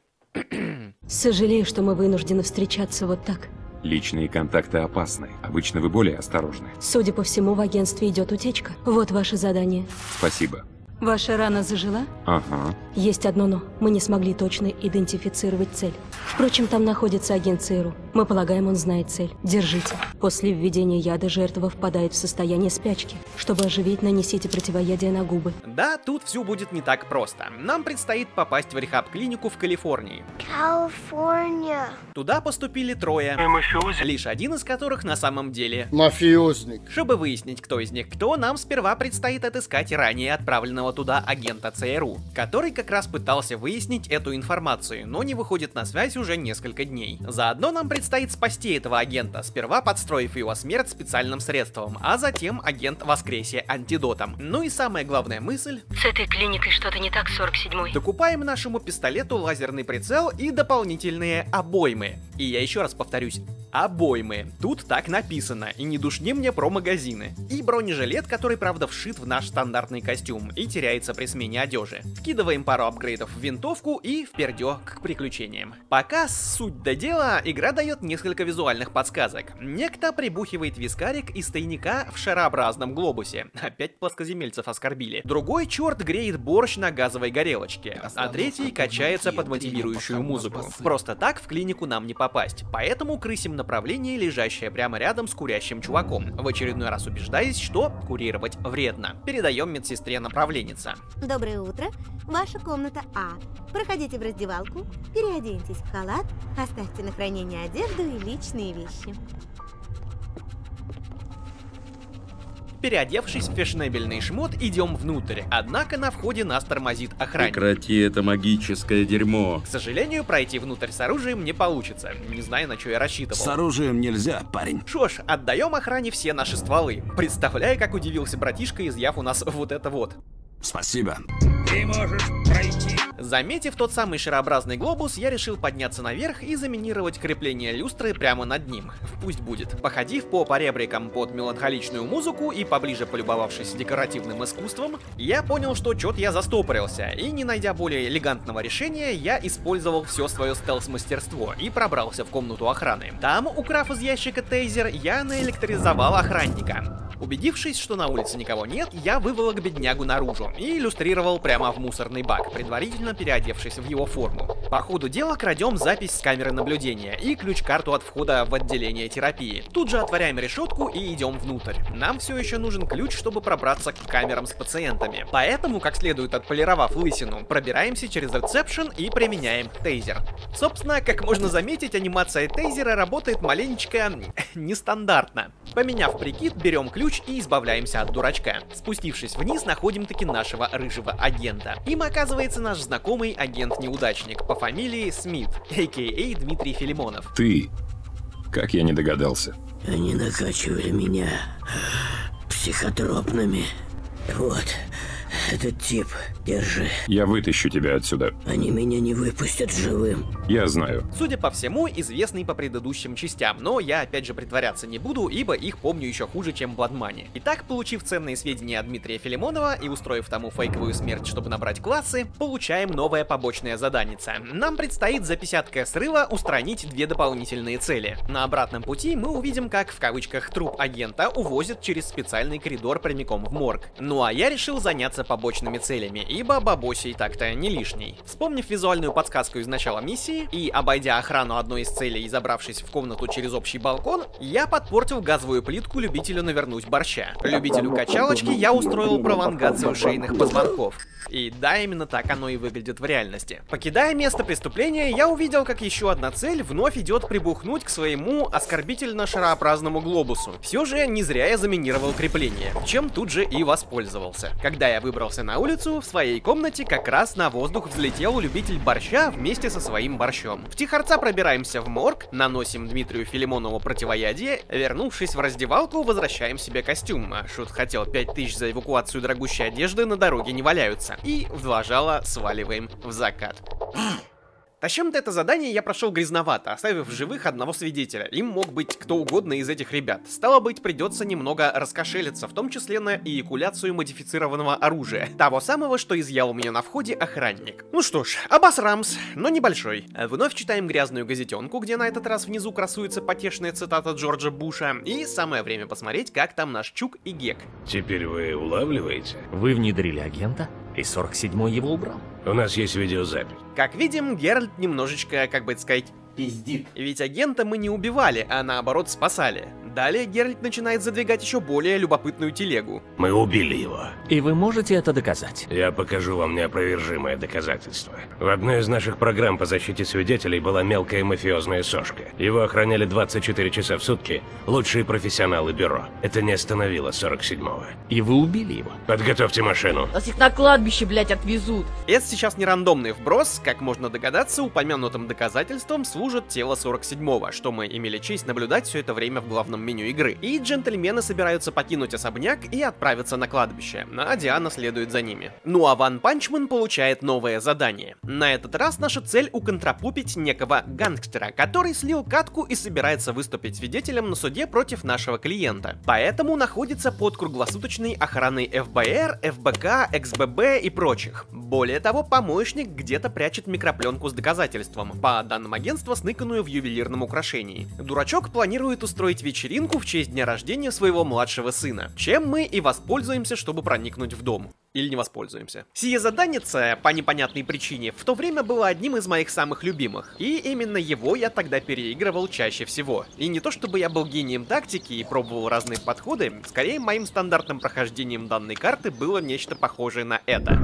Сожалею, что мы вынуждены встречаться вот так. Личные контакты опасны. Обычно вы более осторожны. Судя по всему, в агентстве идет утечка. Вот ваше задание. Спасибо. Ваша рана зажила? Ага. Есть одно но. Мы не смогли точно идентифицировать цель. Впрочем, там находится агент ЦРУ. Мы полагаем, он знает цель. Держите. После введения яда жертва впадает в состояние спячки. Чтобы оживить, нанесите противоядие на губы. Да, тут все будет не так просто. Нам предстоит попасть в рехаб-клинику в Калифорнии. Калифорния. Туда поступили 3, лишь один из которых на самом деле мафиозник. Чтобы выяснить, кто из них кто, нам сперва предстоит отыскать ранее отправленного туда агента ЦРУ, который как раз пытался выяснить эту информацию, но не выходит на связь уже несколько дней. Заодно нам предстоит спасти этого агента, сперва подстроив его смерть специальным средством, а затем агент воскресе антидотом. Ну и самая главная мысль... С этой клиникой что-то не так, 47-й. Докупаем нашему пистолету лазерный прицел и дополнительные обоймы. И я еще раз повторюсь, обоймы. Тут так написано, и не душни мне про магазины. И бронежилет, который, правда, вшит в наш стандартный костюм и теряется при смене одежи. Вкидываем пару апгрейдов в винтовку и впердё к приключениям. Пока суть до дела, игра дает несколько визуальных подсказок. Некто прибухивает вискарик из тайника в шарообразном глобусе. Опять плоскоземельцев оскорбили. Другой черт греет борщ на газовой горелочке, а третий качается под мотивирующую музыку. Просто так в клинику нам не попасть, поэтому крысим направление, лежащее прямо рядом с курящим чуваком, в очередной раз убеждаясь, что курировать вредно. Передаем медсестре направленница. Доброе утро. Ваша комната А. Проходите в раздевалку, переоденьтесь в халат, оставьте на хранение одежду и личные вещи. Переодевшись в фешенебельный шмот, идем внутрь, однако на входе нас тормозит охранник. Прекрати это магическое дерьмо. К сожалению, пройти внутрь с оружием не получится, не знаю, на что я рассчитывал. С оружием нельзя, парень. Шо ж, отдаем охране все наши стволы. Представляю, как удивился братишка, изъяв у нас вот это вот. Спасибо. Ты можешь пройти. Заметив тот самый шарообразный глобус, я решил подняться наверх и заминировать крепление люстры прямо над ним. Пусть будет. Походив по поребрикам под меланхоличную музыку и поближе полюбовавшись декоративным искусством, я понял, что чё-то я застопорился, и не найдя более элегантного решения, я использовал все свое стелс-мастерство и пробрался в комнату охраны. Там, украв из ящика тейзер, я наэлектризовал охранника. Убедившись, что на улице никого нет, я выволок беднягу наружу и иллюстрировал прямо в мусорный бак, предварительно переодевшись в его форму. По ходу дела крадем запись с камеры наблюдения и ключ-карту от входа в отделение терапии. Тут же отворяем решетку и идем внутрь. Нам все еще нужен ключ, чтобы пробраться к камерам с пациентами. Поэтому, как следует отполировав лысину, пробираемся через ресепшн и применяем тейзер. Собственно, как можно заметить, анимация тейзера работает маленечко нестандартно. Поменяв прикид, берем ключ и избавляемся от дурачка. Спустившись вниз, находим таки нашего рыжего агента. Им оказывается наш знакомый агент-неудачник по фамилии Смит, а.к.а. Дмитрий Филимонов. Ты? Как я не догадался? Они накачивали меня психотропными. Вот, этот тип, держи. Я вытащу тебя отсюда. Они меня не выпустят живым. Я знаю. Судя по всему, известный по предыдущим частям, но я опять же притворяться не буду, ибо их помню еще хуже, чем Blood Money. Итак, получив ценные сведения от Дмитрия Филимонова и устроив тому фейковую смерть, чтобы набрать классы, получаем новое побочное заданица. Нам предстоит за 50к срыва устранить 2 дополнительные цели. На обратном пути мы увидим, как в кавычках труп агента увозят через специальный коридор прямиком в морг. Ну а я решил заняться заниматься побочными целями, ибо бабосей так-то не лишний. Вспомнив визуальную подсказку из начала миссии и обойдя охрану одной из целей и забравшись в комнату через общий балкон, я подпортил газовую плитку любителю навернуть борща. Любителю качалочки я устроил пролонгацию шейных позвонков. И да, именно так оно и выглядит в реальности. Покидая место преступления, я увидел, как еще одна цель вновь идет прибухнуть к своему оскорбительно-шарообразному глобусу. Все же не зря я заминировал крепление, чем тут же и воспользовался. Когда я выбрался на улицу, в своей комнате как раз на воздух взлетел любитель борща вместе со своим борщом. Втихарца пробираемся в морг, наносим Дмитрию Филимонову противоядие, вернувшись в раздевалку, возвращаем себе костюм. Шут хотел 5000 за эвакуацию дорогущей одежды, на дороге не валяются. И в 2 жала сваливаем в закат. Тащем-то это задание я прошел грязновато, оставив в живых одного свидетеля. Им мог быть кто угодно из этих ребят. Стало быть, придется немного раскошелиться, в том числе на эякуляцию модифицированного оружия. Того самого, что изъял у меня на входе охранник. Ну что ж, обосрамс, но небольшой. Вновь читаем грязную газетенку, где на этот раз внизу красуется потешная цитата Джорджа Буша. И самое время посмотреть, как там наш Чук и Гек. Теперь вы улавливаете? Вы внедрили агента, и 47-й его убрал. У нас есть видеозапись. Как видим, Геральт немножечко, как бы это сказать, пиздит. Ведь агента мы не убивали, а наоборот спасали. Далее Геральт начинает задвигать еще более любопытную телегу. Мы убили его. И вы можете это доказать? Я покажу вам неопровержимое доказательство. В одной из наших программ по защите свидетелей была мелкая мафиозная сошка. Его охраняли 24 часа в сутки лучшие профессионалы бюро. Это не остановило 47-го. И вы убили его? Подготовьте машину. Нас их на кладбище, блять, отвезут. Это сейчас не рандомный вброс, как можно догадаться, упомянутым доказательством служит тело 47-го, что мы имели честь наблюдать все это время в главном меню игры. И джентльмены собираются покинуть особняк и отправиться на кладбище, а Диана следует за ними. Ну а Ван Панчмен получает новое задание. На этот раз наша цель уконтрапупить некого гангстера, который слил катку и собирается выступить свидетелем на суде против нашего клиента. Поэтому находится под круглосуточной охраной ФБР, ФБК, ХББ и прочих. Более того, помощник где-то прячет микропленку с доказательством, по данным агентства, сныканную в ювелирном украшении. Дурачок планирует устроить вечеринку в честь дня рождения своего младшего сына, чем мы и воспользуемся, чтобы проникнуть в дом. Или не воспользуемся. Сие заданица, по непонятной причине, в то время было одним из моих самых любимых. И именно его я тогда переигрывал чаще всего. И не то чтобы я был гением тактики и пробовал разные подходы, скорее моим стандартным прохождением данной карты было нечто похожее на это.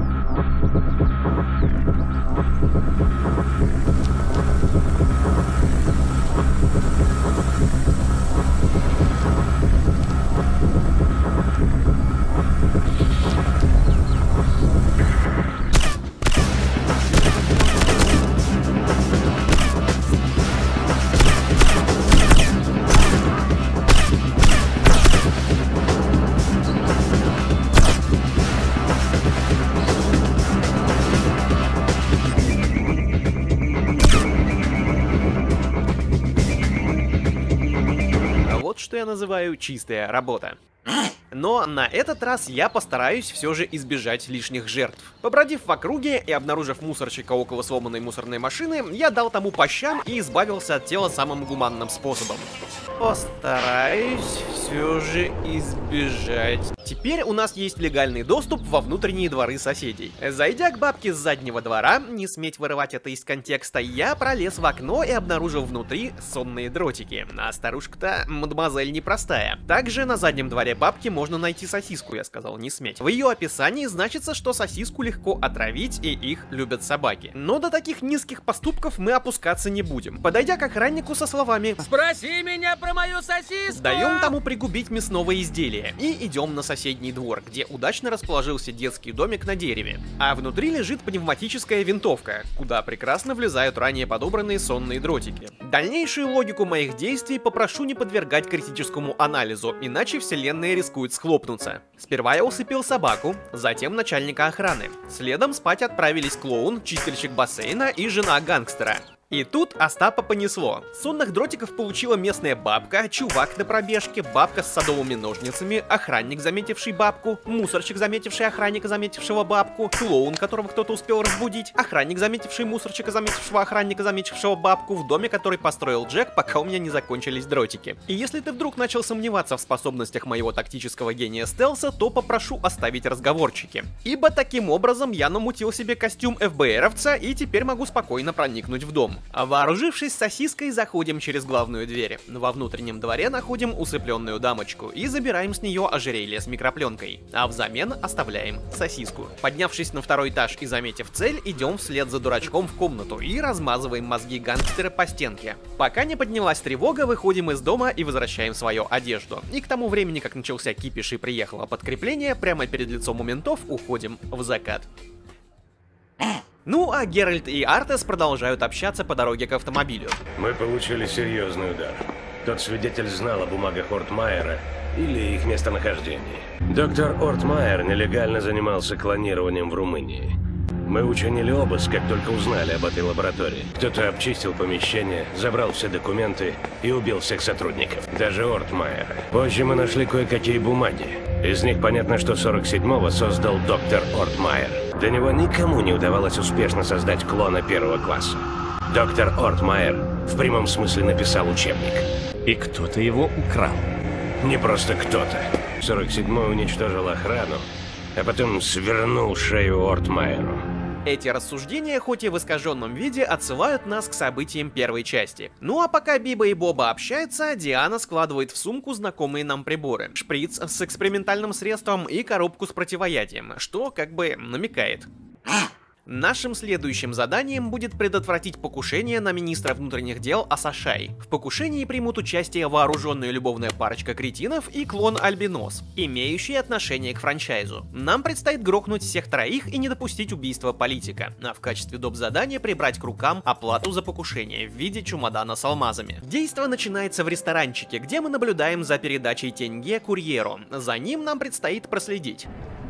Что я называю чистая работа. Но на этот раз я постараюсь все же избежать лишних жертв. Побродив в округе и обнаружив мусорщика около сломанной мусорной машины, я дал тому по щам и избавился от тела самым гуманным способом. Постараюсь все же избежать. Теперь у нас есть легальный доступ во внутренние дворы соседей. Зайдя к бабке с заднего двора, не сметь вырывать это из контекста, я пролез в окно и обнаружил внутри сонные дротики. А старушка-то мадемуазель непростая. Также на заднем дворе бабки можно найти сосиску, я сказал, не сметь. В ее описании значится, что сосиску легко отравить, и их любят собаки. Но до таких низких поступков мы опускаться не будем. Подойдя к охраннику со словами «Спроси меня про мою сосиску!» даем тому пригубить мясного изделия и идем на соседний двор, где удачно расположился детский домик на дереве. А внутри лежит пневматическая винтовка, куда прекрасно влезают ранее подобранные сонные дротики. Дальнейшую логику моих действий попрошу не подвергать критическому анализу, иначе вселенная рискует схлопнуться. Сперва я усыпил собаку, затем начальника охраны. Следом спать отправились клоун, чистильщик бассейна и жена гангстера. И тут Остапа понесло. Сонных дротиков получила местная бабка, чувак на пробежке, бабка с садовыми ножницами, охранник, заметивший бабку, мусорщик, заметивший охранника, заметившего бабку, клоун, которого кто-то успел разбудить, охранник, заметивший мусорщика, заметившего охранника, заметившего бабку, в доме, который построил Джек, пока у меня не закончились дротики. И если ты вдруг начал сомневаться в способностях моего тактического гения стелса, то попрошу оставить разговорчики. Ибо таким образом я намутил себе костюм ФБРовца и теперь могу спокойно проникнуть в дом. Вооружившись сосиской, заходим через главную дверь. Во внутреннем дворе находим усыпленную дамочку и забираем с нее ожерелье с микропленкой, а взамен оставляем сосиску. Поднявшись на второй этаж и заметив цель, идем вслед за дурачком в комнату и размазываем мозги гангстера по стенке. Пока не поднялась тревога, выходим из дома и возвращаем свою одежду. И к тому времени, как начался кипиш и приехало подкрепление, прямо перед лицом у ментов уходим в закат. Ну а Геральт и Артес продолжают общаться по дороге к автомобилю. Мы получили серьезный удар. Тот свидетель знал о бумагах Ортмайера или их местонахождении. Доктор Ортмайер нелегально занимался клонированием в Румынии. Мы учинили обыск, как только узнали об этой лаборатории. Кто-то обчистил помещение, забрал все документы и убил всех сотрудников, даже Ортмайера. Позже мы нашли кое-какие бумаги. Из них понятно, что 47-го создал доктор Ортмайер. До него никому не удавалось успешно создать клона первого класса. Доктор Ортмайер в прямом смысле написал учебник. И кто-то его украл. Не просто кто-то. 47-й уничтожил охрану, а потом свернул шею Ортмайеру. Эти рассуждения, хоть и в искаженном виде, отсылают нас к событиям первой части. Ну а пока Биба и Боба общаются, Диана складывает в сумку знакомые нам приборы. Шприц с экспериментальным средством и коробку с противоядием, что как бы намекает. Нашим следующим заданием будет предотвратить покушение на министра внутренних дел Асашай. В покушении примут участие вооруженная любовная парочка кретинов и клон Альбинос, имеющие отношение к франчайзу. Нам предстоит грохнуть всех троих и не допустить убийства политика, а в качестве доп. Задания прибрать к рукам оплату за покушение в виде чемодана с алмазами. Действо начинается в ресторанчике, где мы наблюдаем за передачей тенге курьеру. За ним нам предстоит проследить.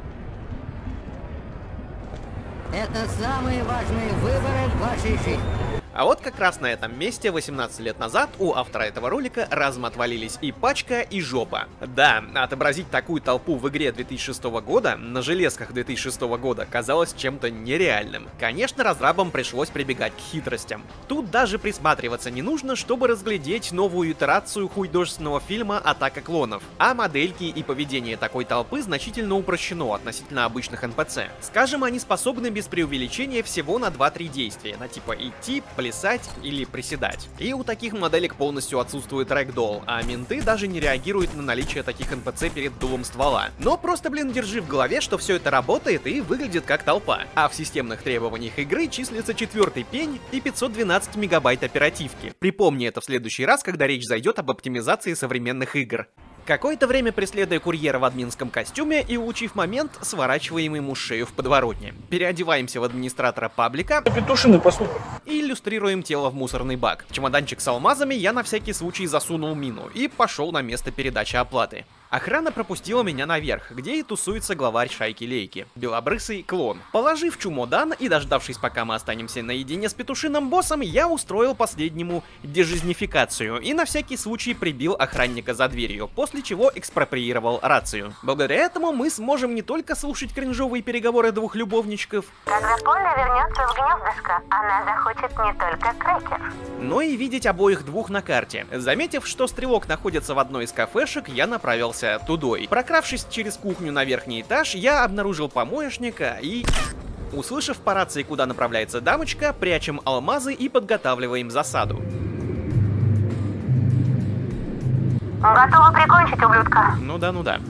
Это самые важные выборы в вашей жизни. А вот как раз на этом месте 18 лет назад у автора этого ролика разом отвалились и пачка, и жопа. Да, отобразить такую толпу в игре 2006 года на железках 2006 года казалось чем-то нереальным. Конечно, разрабам пришлось прибегать к хитростям. Тут даже присматриваться не нужно, чтобы разглядеть новую итерацию художественного фильма «Атака клонов». А модельки и поведение такой толпы значительно упрощено относительно обычных NPC. Скажем, они способны без преувеличения всего на 2-3 действия, на типа идти, плясать или приседать. И у таких моделек полностью отсутствует рэгдолл, а менты даже не реагируют на наличие таких NPC перед дулом ствола. Но просто, блин, держи в голове, что все это работает и выглядит как толпа. А в системных требованиях игры числится 4-й пень и 512 мегабайт оперативки. Припомни это в следующий раз, когда речь зайдет об оптимизации современных игр. Какое-то время преследуя курьера в админском костюме и, улучив момент, сворачиваем ему шею в подворотне. Переодеваемся в администратора паблика и иллюстрируем тело в мусорный бак. Чемоданчик с алмазами я на всякий случай засунул мину и пошел на место передачи оплаты. Охрана пропустила меня наверх, где и тусуется главарь шайки-лейки, белобрысый клон. Положив чемодан и дождавшись, пока мы останемся наедине с петушиным боссом, я устроил последнему дежизнификацию и на всякий случай прибил охранника за дверью, после чего экспроприировал рацию. Благодаря этому мы сможем не только слушать кринжовые переговоры двух любовничков, когда Полли вернется в гнездышко, она захочет не только крекер, но и видеть обоих двух на карте. Заметив, что стрелок находится в одной из кафешек, я направился тудой. Прокравшись через кухню на верхний этаж, я обнаружил помоечника и... Услышав по рации, куда направляется дамочка, прячем алмазы и подготавливаем засаду. Готова прикончить, ублюдка. Ну да.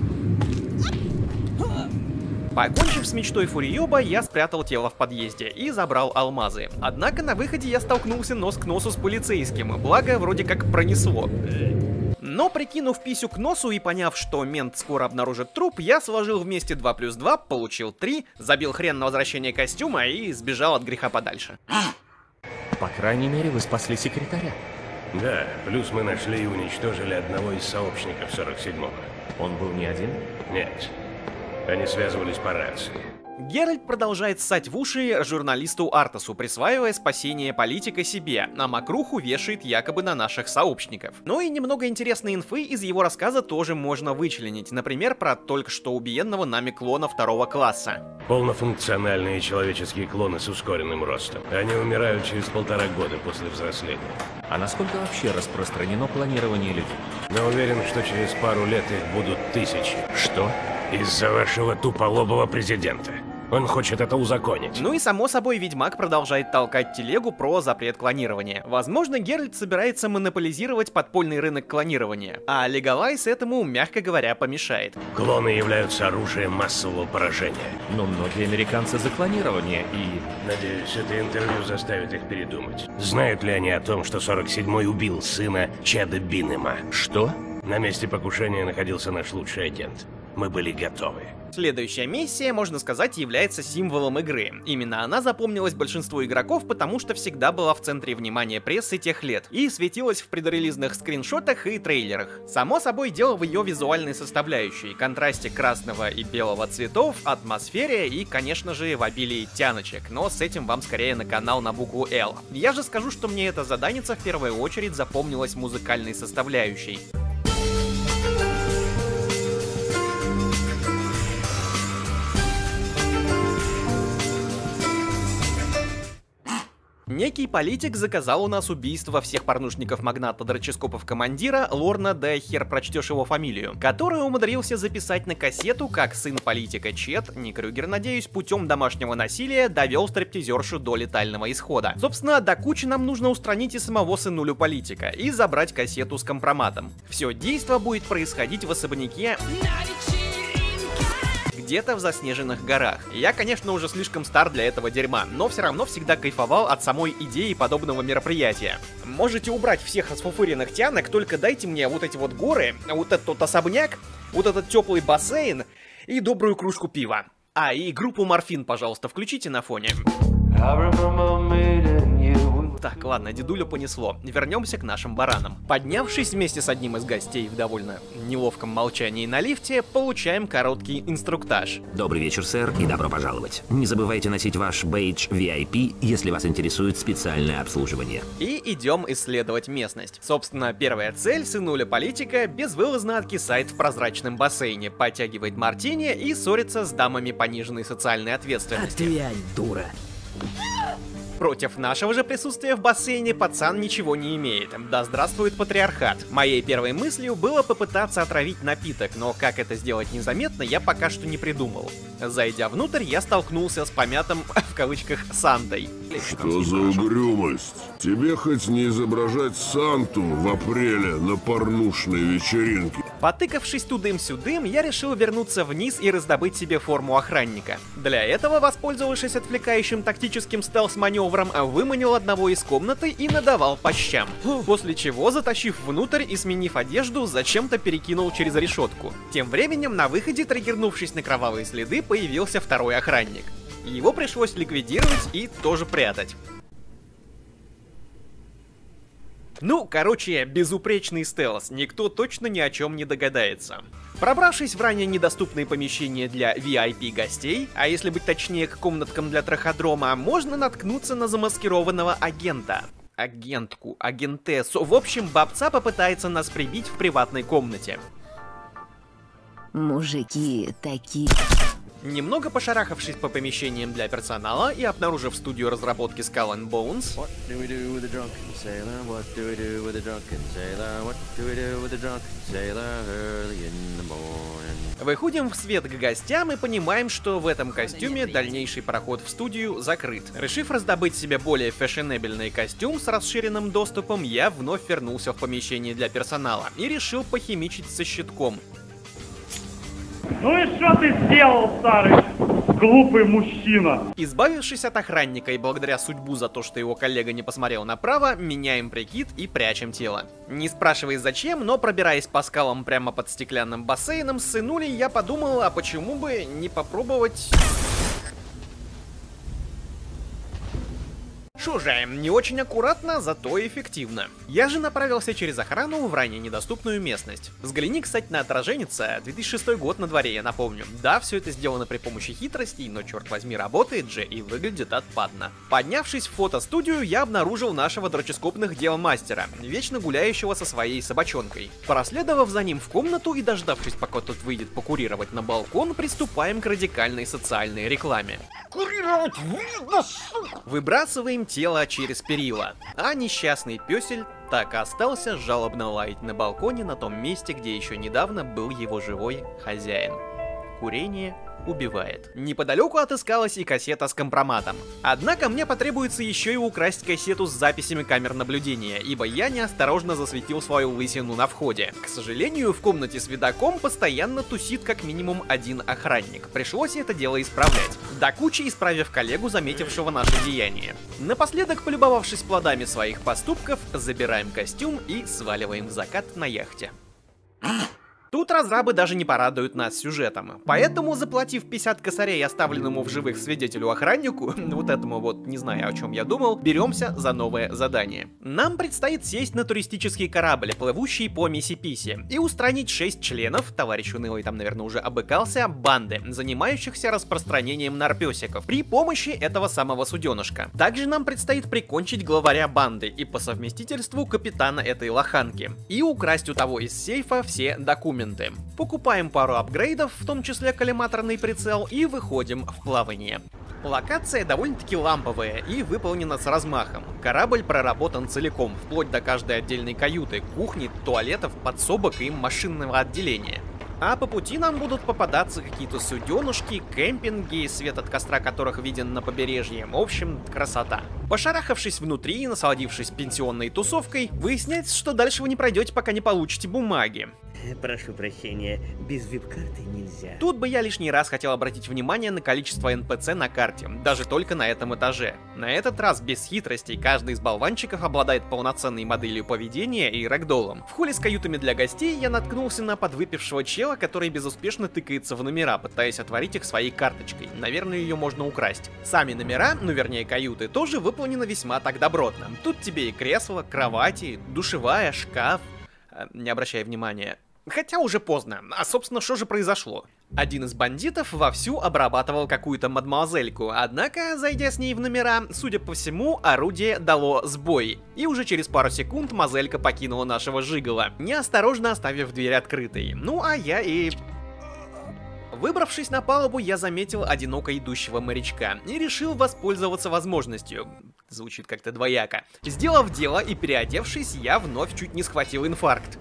Покончив с мечтой Фуриёба, я спрятал тело в подъезде и забрал алмазы. Однако на выходе я столкнулся нос к носу с полицейским, благо вроде как пронесло. Но прикинув писю к носу и поняв, что мент скоро обнаружит труп, я сложил вместе 2 плюс 2, получил 3, забил хрен на возвращение костюма и сбежал от греха подальше. По крайней мере, вы спасли секретаря. Да, плюс мы нашли и уничтожили одного из сообщников 47-го. Он был не один? Нет. Они связывались по рации. Геральт продолжает ссать в уши журналисту Артасу, присваивая спасение политика себе, а мокруху вешает якобы на наших сообщников. Ну и немного интересной инфы из его рассказа тоже можно вычленить, например, про только что убиенного нами клона 2-го класса. Полнофункциональные человеческие клоны с ускоренным ростом. Они умирают через 1,5 года после взросления. А насколько вообще распространено клонирование людей? Но уверен, что через пару лет их будут 1000. Что? Из-за вашего туполобого президента. Он хочет это узаконить. Ну и само собой, Ведьмак продолжает толкать телегу про запрет клонирования. Возможно, Геральт собирается монополизировать подпольный рынок клонирования, а Легалайз этому, мягко говоря, помешает. Клоны являются оружием массового поражения. Но многие американцы за клонирование и... Надеюсь, это интервью заставит их передумать. Знают ли они о том, что 47-й убил сына Чада Бинема? Что? На месте покушения находился наш лучший агент. Мы были готовы. Следующая миссия, можно сказать, является символом игры. Именно она запомнилась большинству игроков, потому что всегда была в центре внимания прессы тех лет и светилась в предрелизных скриншотах и трейлерах. Само собой, дело в ее визуальной составляющей, контрасте красного и белого цветов, атмосфере и, конечно же, в обилии тяночек, но с этим вам скорее на канал на букву L. Я же скажу, что мне эта заданица в первую очередь запомнилась музыкальной составляющей. Некий политик заказал у нас убийство всех порнушников магната дроческопов командира Лорна, да хер прочтешь его фамилию, который умудрился записать на кассету, как сын политика Чет, не Крюгер, надеюсь, путем домашнего насилия довел стриптизершу до летального исхода. Собственно, до кучи нам нужно устранить и самого сынулю политика и забрать кассету с компроматом. Все действо будет происходить в особняке где-то в заснеженных горах. Я, конечно, уже слишком стар для этого дерьма, но все равно всегда кайфовал от самой идеи подобного мероприятия. Можете убрать всех расфуфыренных тянок, только дайте мне вот эти вот горы, вот этот вот особняк, вот этот теплый бассейн и добрую кружку пива. А, и группу Морфин, пожалуйста, включите на фоне. Так, ладно, дедулю понесло. Вернемся к нашим баранам. Поднявшись вместе с одним из гостей в довольно неловком молчании на лифте, получаем короткий инструктаж. Добрый вечер, сэр, и добро пожаловать. Не забывайте носить ваш бейдж VIP, если вас интересует специальное обслуживание. И идем исследовать местность. Собственно, первая цель сынуля политика безвылазно откисает в прозрачном бассейне, подтягивает мартини и ссорится с дамами пониженной социальной ответственности. Отвянь, дура. Против нашего же присутствия в бассейне пацан ничего не имеет. Да здравствует патриархат. Моей первой мыслью было попытаться отравить напиток, но как это сделать незаметно, я пока что не придумал. Зайдя внутрь, я столкнулся с помятым, в кавычках, Сантой. Что за угрюмость? Тебе хоть не изображать Санту в апреле на порнушной вечеринке? Потыкавшись тудым-сюдым, я решил вернуться вниз и раздобыть себе форму охранника. Для этого, воспользовавшись отвлекающим тактическим стелс-маневром, выманил одного из комнаты и надавал по щам. После чего, затащив внутрь и сменив одежду, зачем-то перекинул через решетку. Тем временем, на выходе, триггернувшись на кровавые следы, появился второй охранник. Его пришлось ликвидировать и тоже прятать. Ну, короче, безупречный стелс, никто точно ни о чем не догадается. Пробравшись в ранее недоступные помещения для VIP-гостей, а если быть точнее, к комнаткам для траходрома, можно наткнуться на замаскированного агента. Агентку, агентессу, в общем, бабца попытается нас прибить в приватной комнате. Мужики такие... Немного пошарахавшись по помещениям для персонала и обнаружив студию разработки Skull and Bones, выходим в свет к гостям и понимаем, что в этом костюме дальнейший проход в студию закрыт. Решив раздобыть себе более фешенебельный костюм с расширенным доступом, я вновь вернулся в помещение для персонала и решил похимичить со щитком. Ну и что ты сделал, старый глупый мужчина? Избавившись от охранника и благодаря судьбу за то, что его коллега не посмотрел направо, меняем прикид и прячем тело. Не спрашивай зачем, но пробираясь по скалам прямо под стеклянным бассейном с сынулей, я подумал, а почему бы не попробовать... Шо же, не очень аккуратно, зато эффективно. Я же направился через охрану в ранее недоступную местность. Взгляни, кстати, на отраженница. 2006 год на дворе, я напомню. Да, все это сделано при помощи хитростей, но, черт возьми, работает же и выглядит отпадно. Поднявшись в фотостудию, я обнаружил нашего дроческопных дел-мастера, вечно гуляющего со своей собачонкой. Проследовав за ним в комнату и дождавшись, пока тот выйдет покурировать на балкон, приступаем к радикальной социальной рекламе. Курировать видно, сука! Выбрасываем тело через перила, а несчастный пёсель так и остался жалобно лаять на балконе на том месте, где еще недавно был его живой хозяин. Курение убивает. Неподалеку отыскалась и кассета с компроматом. Однако мне потребуется еще и украсть кассету с записями камер наблюдения, ибо я неосторожно засветил свою лысину на входе. К сожалению, в комнате с видоком постоянно тусит как минимум один охранник. Пришлось это дело исправлять. До кучи исправив коллегу, заметившего наше деяние. Напоследок, полюбовавшись плодами своих поступков, забираем костюм и сваливаем в закат на яхте. Тут разрабы даже не порадуют нас сюжетом. Поэтому, заплатив 50 косарей оставленному в живых свидетелю-охраннику, вот этому вот, не знаю, о чем я думал, беремся за новое задание. Нам предстоит сесть на туристический корабль, плывущий по Миссиписи, и устранить 6 членов, товарищ Унылый там, наверное, уже обыкался, банды, занимающихся распространением нарпёсиков, при помощи этого самого суденышка. Также нам предстоит прикончить главаря банды и по совместительству капитана этой лоханки, и украсть у того из сейфа все документы. Покупаем пару апгрейдов, в том числе коллиматорный прицел, и выходим в плавание. Локация довольно-таки ламповая и выполнена с размахом. Корабль проработан целиком, вплоть до каждой отдельной каюты, кухни, туалетов, подсобок и машинного отделения. А по пути нам будут попадаться какие-то суденушки, кемпинги, свет от костра которых виден на побережье. В общем, красота. Пошарахавшись внутри и насладившись пенсионной тусовкой, выясняется, что дальше вы не пройдете, пока не получите бумаги. Прошу прощения, без вип-карты нельзя. Тут бы я лишний раз хотел обратить внимание на количество NPC на карте, даже только на этом этаже. На этот раз без хитростей каждый из болванчиков обладает полноценной моделью поведения и рэгдоллом. В холле с каютами для гостей я наткнулся на подвыпившего чела, который безуспешно тыкается в номера, пытаясь отворить их своей карточкой. Наверное, ее можно украсть. Сами номера, ну вернее каюты, тоже выполнены весьма так добротно. Тут тебе и кресло, кровати, душевая, шкаф. Не обращай внимания. Хотя уже поздно. А собственно, что же произошло? Один из бандитов вовсю обрабатывал какую-то мадемуазельку, однако, зайдя с ней в номера, судя по всему, орудие дало сбой. И уже через пару секунд мазелька покинула нашего жигала, неосторожно оставив дверь открытой. Ну а я и... Выбравшись на палубу, я заметил одиноко идущего морячка и решил воспользоваться возможностью. Звучит как-то двояко. Сделав дело и переодевшись, я вновь чуть не схватил инфаркт.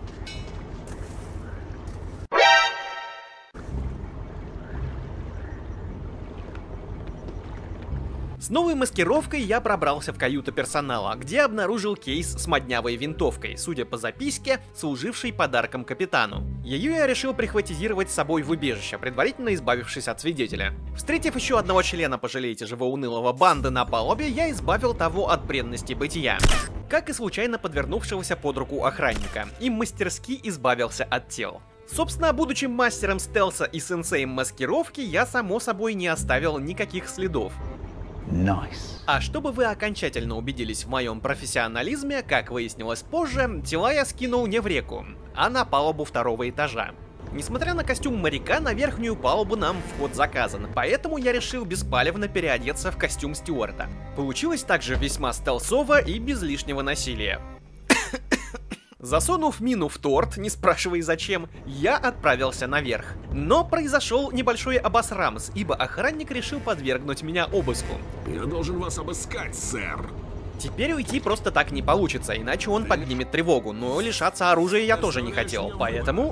С новой маскировкой я пробрался в каюту персонала, где обнаружил кейс с моднявой винтовкой, судя по записке, служившей подарком капитану. Ее я решил прихватизировать с собой в убежище, предварительно избавившись от свидетеля. Встретив еще одного члена, пожалейте же его унылого, банды на палубе, я избавил того от бренности бытия, как и случайно подвернувшегося под руку охранника, и мастерски избавился от тел. Собственно, будучи мастером стелса и сенсеем маскировки, я, само собой, не оставил никаких следов. Nice. А чтобы вы окончательно убедились в моем профессионализме, как выяснилось позже, тела я скинул не в реку, а на палубу второго этажа. Несмотря на костюм моряка, на верхнюю палубу нам вход заказан, поэтому я решил беспалевно переодеться в костюм стюарта. Получилось также весьма стелсово и без лишнего насилия. Засунув мину в торт, не спрашивай зачем, я отправился наверх. Но произошел небольшой обосрамс, ибо охранник решил подвергнуть меня обыску. Я должен вас обыскать, сэр. Теперь уйти просто так не получится, иначе он поднимет тревогу, но лишаться оружия я тоже не хотел, поэтому...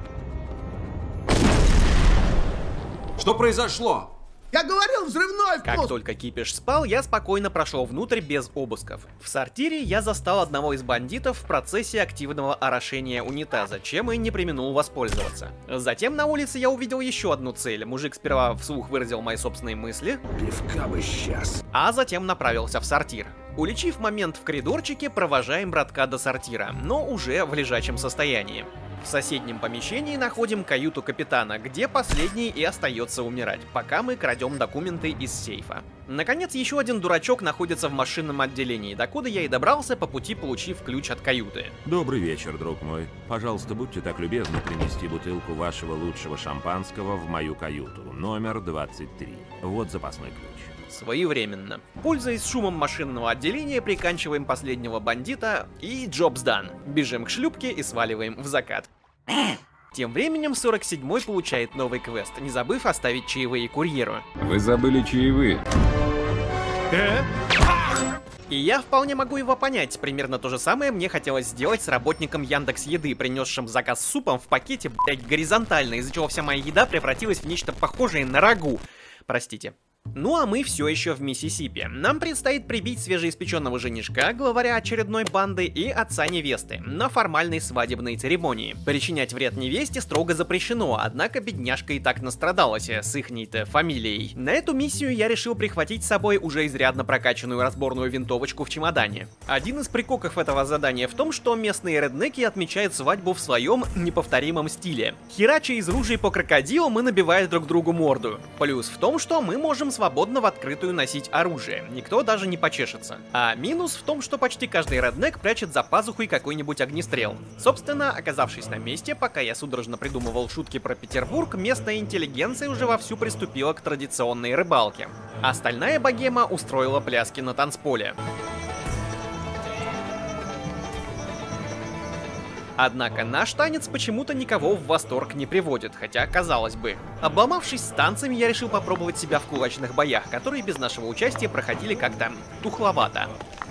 Что произошло? Я говорил, взрывной вкус! Как только кипиш спал, я спокойно прошел внутрь без обысков. В сортире я застал одного из бандитов в процессе активного орошения унитаза, чем и не преминул воспользоваться. Затем на улице я увидел еще одну цель. Мужик сперва вслух выразил мои собственные мысли, Пивка бы сейчас. А затем направился в сортир. Уличив момент в коридорчике, провожаем братка до сортира, но уже в лежачем состоянии. В соседнем помещении находим каюту капитана, где последний и остается умирать, пока мы крадем документы из сейфа. Наконец, еще один дурачок находится в машинном отделении, докуда я и добрался по пути, получив ключ от каюты. Добрый вечер, друг мой. Пожалуйста, будьте так любезны принести бутылку вашего лучшего шампанского в мою каюту, номер 23. Вот запасной ключ. Своевременно. Пользуясь шумом машинного отделения, приканчиваем последнего бандита и джобс дан. Бежим к шлюпке и сваливаем в закат. Тем временем 47-й получает новый квест, не забыв оставить чаевые курьеру. Вы забыли чаевые. И я вполне могу его понять, примерно то же самое мне хотелось сделать с работником Яндекс.Еды, принесшим заказ с супом в пакете, блять, горизонтально, из-за чего вся моя еда превратилась в нечто похожее на рагу. Простите. Ну а мы все еще в Миссисипи. Нам предстоит прибить свежеиспеченного женишка, главаря очередной банды, и отца невесты на формальной свадебной церемонии. Причинять вред невесте строго запрещено, однако бедняжка и так настрадалась с ихней-то фамилией. На эту миссию я решил прихватить с собой уже изрядно прокачанную разборную винтовочку в чемодане. Один из приколов этого задания в том, что местные реднеки отмечают свадьбу в своем неповторимом стиле. Херача из ружей по крокодилу мы набиваем друг другу морду. Плюс в том, что мы можем свободно в открытую носить оружие, никто даже не почешется. А минус в том, что почти каждый реднек прячет за пазухой какой-нибудь огнестрел. Собственно, оказавшись на месте, пока я судорожно придумывал шутки про Петербург, местная интеллигенция уже вовсю приступила к традиционной рыбалке. Остальная богема устроила пляски на танцполе. Однако наш танец почему-то никого в восторг не приводит, хотя казалось бы. Обломавшись с танцами, я решил попробовать себя в кулачных боях, которые без нашего участия проходили как-то тухловато.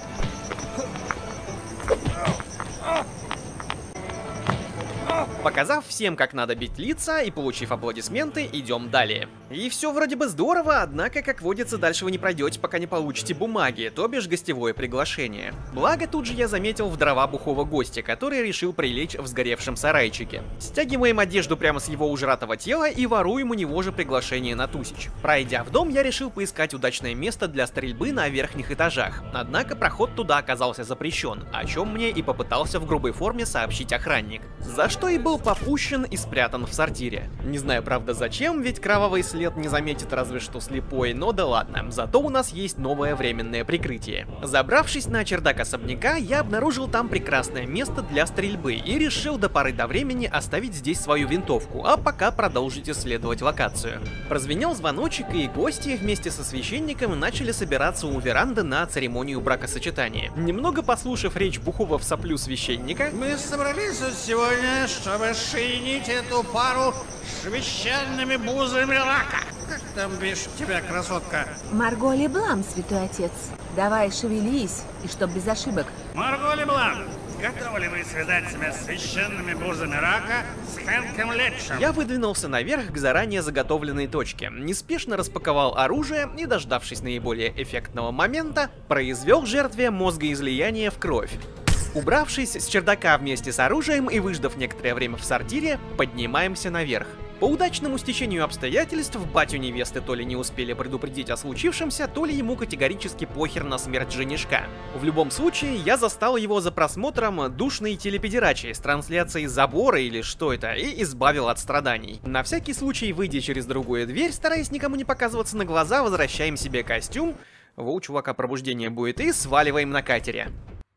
Показав всем, как надо бить лица, и получив аплодисменты, идем далее. И все вроде бы здорово, однако, как водится, дальше вы не пройдете, пока не получите бумаги, то бишь гостевое приглашение. Благо, тут же я заметил в дрова бухого гостя, который решил прилечь в сгоревшем сарайчике. Стягиваем одежду прямо с его ужратого тела и воруем у него же приглашение на тусич. Пройдя в дом, я решил поискать удачное место для стрельбы на верхних этажах. Однако проход туда оказался запрещен, о чем мне и попытался в грубой форме сообщить охранник. За что и был попущен и спрятан в сортире. Не знаю, правда, зачем, ведь кровавый след не заметит разве что слепой, но да ладно, зато у нас есть новое временное прикрытие. Забравшись на чердак особняка, я обнаружил там прекрасное место для стрельбы и решил до поры до времени оставить здесь свою винтовку, а пока продолжить исследовать локацию. Прозвенел звоночек, и гости вместе со священником начали собираться у веранды на церемонию бракосочетания. Немного послушав речь бухого в соплю священника, мы собрались сегодня, чтобы шинить эту пару священными бузами рака. Как там бишь тебя, красотка? Марго Леблам, святой отец. Давай шевелись, и чтоб без ошибок. Марго Леблам, готовы ли вы связать себя с священными бузами рака с Хэнком Летчем? Я выдвинулся наверх к заранее заготовленной точке, неспешно распаковал оружие и, дождавшись наиболее эффектного момента, произвел жертве мозгоизлияние в кровь. Убравшись с чердака вместе с оружием и выждав некоторое время в сортире, поднимаемся наверх. По удачному стечению обстоятельств, батю невесты то ли не успели предупредить о случившемся, то ли ему категорически похер на смерть женишка. В любом случае, я застал его за просмотром душной телепедерачи с трансляцией забора или что это, и избавил от страданий. На всякий случай, выйдя через другую дверь, стараясь никому не показываться на глаза, возвращаем себе костюм, у чувака пробуждение будет, и сваливаем на катере.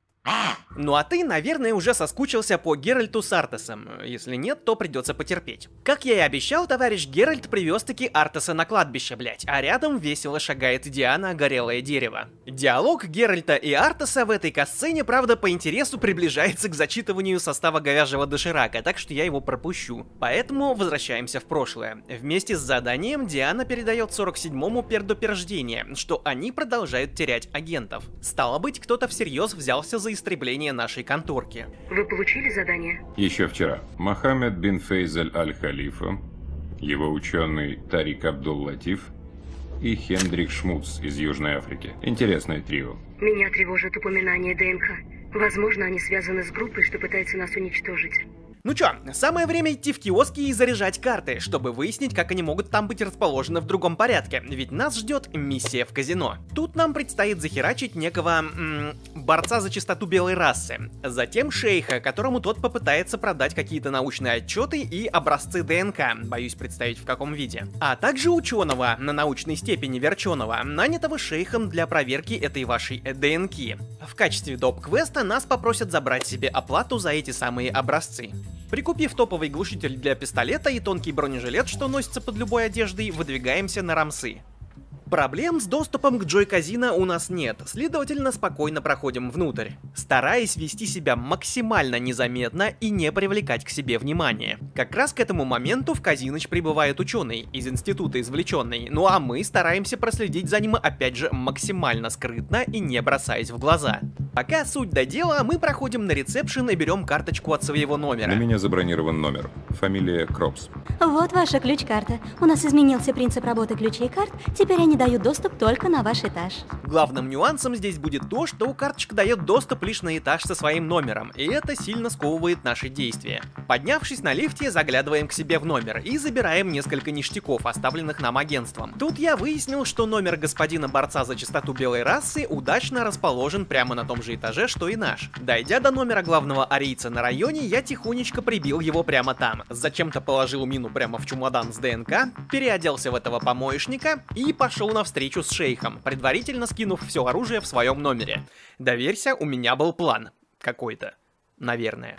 Ну а ты, наверное, уже соскучился по Геральту с Артесом. Если нет, то придется потерпеть. Как я и обещал, товарищ Геральт привез-таки Артеса на кладбище, блять, а рядом весело шагает Диана, горелое дерево. Диалог Геральта и Артеса в этой касцене, правда, по интересу приближается к зачитыванию состава говяжьего доширака, так что я его пропущу. Поэтому возвращаемся в прошлое. Вместе с заданием Диана передает 47-му предупреждение, что они продолжают терять агентов. Стало быть, кто-то всерьез взялся за истребление нашей конторки. Вы получили задание? Еще вчера. Мохаммед бин Фейзаль аль-Халифа, его ученый Тарик Абдул-Латиф и Хендрик Шмуц из Южной Африки. Интересное трио. Меня тревожит упоминание ДНК. Возможно, они связаны с группой, что пытается нас уничтожить. Ну чё, самое время идти в киоски и заряжать карты, чтобы выяснить, как они могут там быть расположены в другом порядке, ведь нас ждет миссия в казино. Тут нам предстоит захерачить некого борца за чистоту белой расы, затем шейха, которому тот попытается продать какие-то научные отчеты и образцы ДНК, боюсь представить в каком виде, а также ученого на научной степени верченого, нанятого шейхом для проверки этой вашей ДНК. В качестве доп-квеста нас попросят забрать себе оплату за эти самые образцы. Прикупив топовый глушитель для пистолета и тонкий бронежилет, что носится под любой одеждой, выдвигаемся на рамсы. Проблем с доступом к Joy Casino у нас нет, следовательно, спокойно проходим внутрь, стараясь вести себя максимально незаметно и не привлекать к себе внимания. Как раз к этому моменту в казиноч прибывает ученый, из института извлеченный, ну а мы стараемся проследить за ним опять же максимально скрытно и не бросаясь в глаза. Пока суть до дела, мы проходим на ресепшн и берем карточку от своего номера. На меня забронирован номер. Фамилия Кропс. Вот ваша ключ-карта. У нас изменился принцип работы ключей и карт, теперь они дают доступ только на ваш этаж. Главным нюансом здесь будет то, что карточка дает доступ лишь на этаж со своим номером, и это сильно сковывает наши действия. Поднявшись на лифте, заглядываем к себе в номер и забираем несколько ништяков, оставленных нам агентством. Тут я выяснил, что номер господина борца за чистоту белой расы удачно расположен прямо на том же этаже, что и наш. Дойдя до номера главного арийца на районе, я тихонечко прибил его прямо там, зачем-то положил мину прямо в чемодан с ДНК, переоделся в этого помоечника и пошел на встречу с шейхом, предварительно скинув все оружие в своем номере. Доверься, у меня был план. Какой-то. Наверное.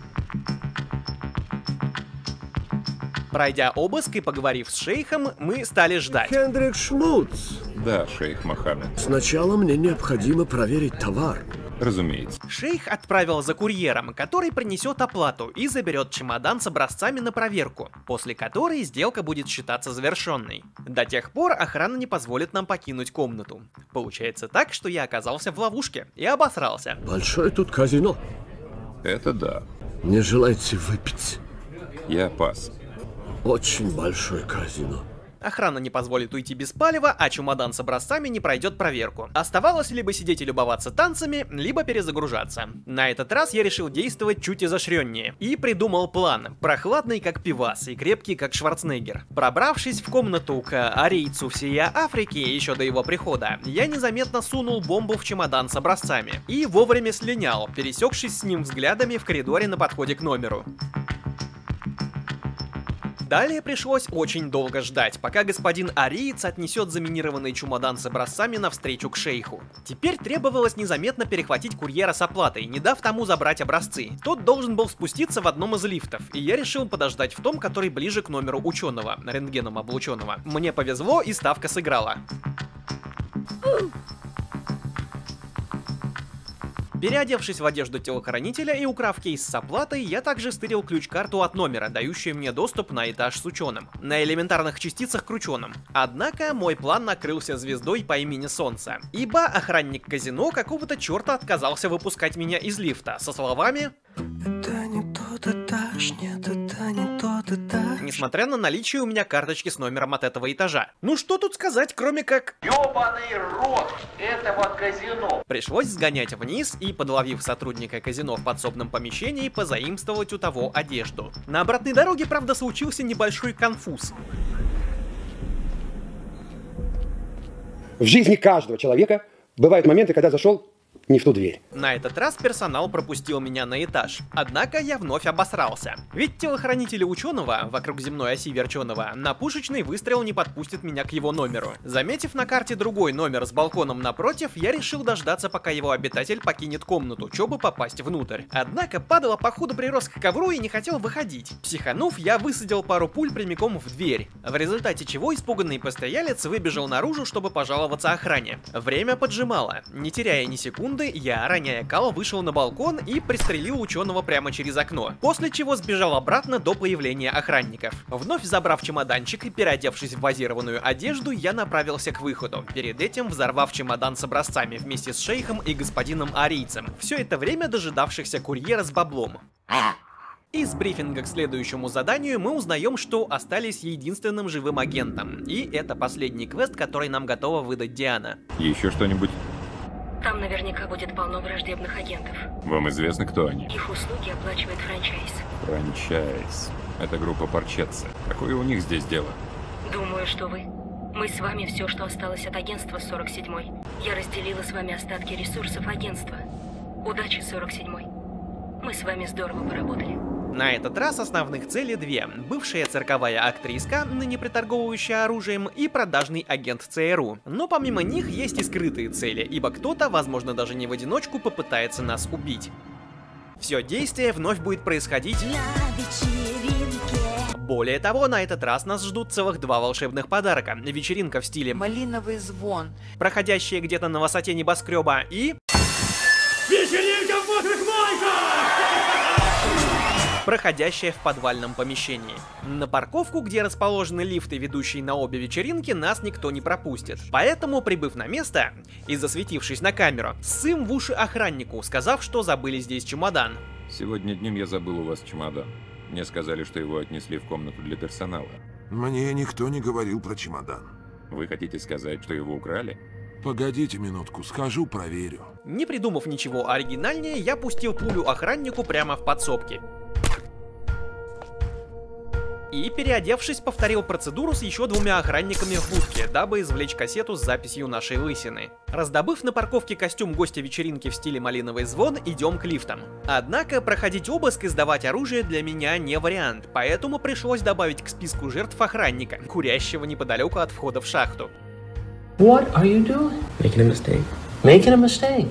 Пройдя обыск и поговорив с шейхом, мы стали ждать. Хендрик Шмутс. Да, шейх Мохаммед. Сначала мне необходимо проверить товар. Разумеется. Шейх отправил за курьером, который принесет оплату и заберет чемодан с образцами на проверку, после которой сделка будет считаться завершенной. До тех пор охрана не позволит нам покинуть комнату. Получается так, что я оказался в ловушке и обосрался. Большое тут казино. Это да. Не желаете выпить? Я пас. Очень большое казино. Охрана не позволит уйти без палева, а чемодан с образцами не пройдет проверку. Оставалось либо сидеть и любоваться танцами, либо перезагружаться. На этот раз я решил действовать чуть изощреннее. И придумал план. Прохладный как пивас и крепкий как Шварценеггер. Пробравшись в комнату к арийцу всея Африки еще до его прихода, я незаметно сунул бомбу в чемодан с образцами. И вовремя слинял, пересекшись с ним взглядами в коридоре на подходе к номеру. Далее пришлось очень долго ждать, пока господин ариец отнесет заминированный чемодан с образцами навстречу к шейху. Теперь требовалось незаметно перехватить курьера с оплатой, не дав тому забрать образцы. Тот должен был спуститься в одном из лифтов, и я решил подождать в том, который ближе к номеру ученого, рентгеном облученного. Мне повезло, и ставка сыграла. Переодевшись в одежду телохранителя и украв кейс с оплатой, я также стырил ключ-карту от номера, дающую мне доступ на этаж с ученым, на элементарных частицах к ученым. Однако мой план накрылся звездой по имени Солнце, ибо охранник казино какого-то черта отказался выпускать меня из лифта со словами: «Это не тот этаж, нет, это не тот этаж», несмотря на наличие у меня карточки с номером от этого этажа. Ну что тут сказать, кроме как: ёбаный рот, это вот казино. Пришлось сгонять вниз и, подловив сотрудника казино в подсобном помещении, позаимствовать у того одежду. На обратной дороге, правда, случился небольшой конфуз. В жизни каждого человека бывают моменты, когда зашел не в ту дверь. На этот раз персонал пропустил меня на этаж. Однако я вновь обосрался. Ведь телохранители ученого, вокруг земной оси верченого, на пушечный выстрел не подпустят меня к его номеру. Заметив на карте другой номер с балконом напротив, я решил дождаться, пока его обитатель покинет комнату, чтобы попасть внутрь. Однако падало, походу, прирос к ковру и не хотел выходить. Психанув, я высадил пару пуль прямиком в дверь, в результате чего испуганный постоялец выбежал наружу, чтобы пожаловаться охране. Время поджимало. Не теряя ни секунды, я, роняя кал, вышел на балкон и пристрелил ученого прямо через окно, после чего сбежал обратно до появления охранников. Вновь забрав чемоданчик и переодевшись в базированную одежду, я направился к выходу, перед этим взорвав чемодан с образцами вместе с шейхом и господином арийцем, все это время дожидавшихся курьера с баблом. Из брифинга к следующему заданию мы узнаем, что остались единственным живым агентом, и это последний квест, который нам готова выдать Диана. Еще что-нибудь? Там наверняка будет полно враждебных агентов. Вам известно, кто они? Их услуги оплачивает франчайз. Франчайз. Это группа Парчетца. Какое у них здесь дело? Думаю, что вы. Мы с вами все, что осталось от агентства 47-й. Я разделила с вами остатки ресурсов агентства. Удачи, 47-й. Мы с вами здорово поработали. На этот раз основных целей две. Бывшая цирковая актриска, ныне приторговывающая оружием, и продажный агент ЦРУ. Но помимо них есть и скрытые цели, ибо кто-то, возможно даже не в одиночку, попытается нас убить. Все действие вновь будет происходить на вечеринке. Более того, на этот раз нас ждут целых 2 волшебных подарка. Вечеринка в стиле «Малиновый звон», проходящая где-то на высоте небоскреба, и... Вечеринка в мокрых майках! проходящая в подвальном помещении. На парковку, где расположены лифты, ведущие на обе вечеринки, нас никто не пропустит. Поэтому, прибыв на место и засветившись на камеру, ссым в уши охраннику, сказав, что забыли здесь чемодан. Сегодня днем я забыл у вас чемодан. Мне сказали, что его отнесли в комнату для персонала. Мне никто не говорил про чемодан. Вы хотите сказать, что его украли? Погодите минутку, схожу, проверю. Не придумав ничего оригинальнее, я пустил пулю охраннику прямо в подсобки. И, переодевшись, повторил процедуру с еще 2 охранниками в будке, дабы извлечь кассету с записью нашей лысины. Раздобыв на парковке костюм гостя вечеринки в стиле «Малиновый звон», идем к лифтам. Однако проходить обыск и сдавать оружие для меня не вариант, поэтому пришлось добавить к списку жертв охранника, курящего неподалеку от входа в шахту. What are you doing? Making a mistake. Making a mistake.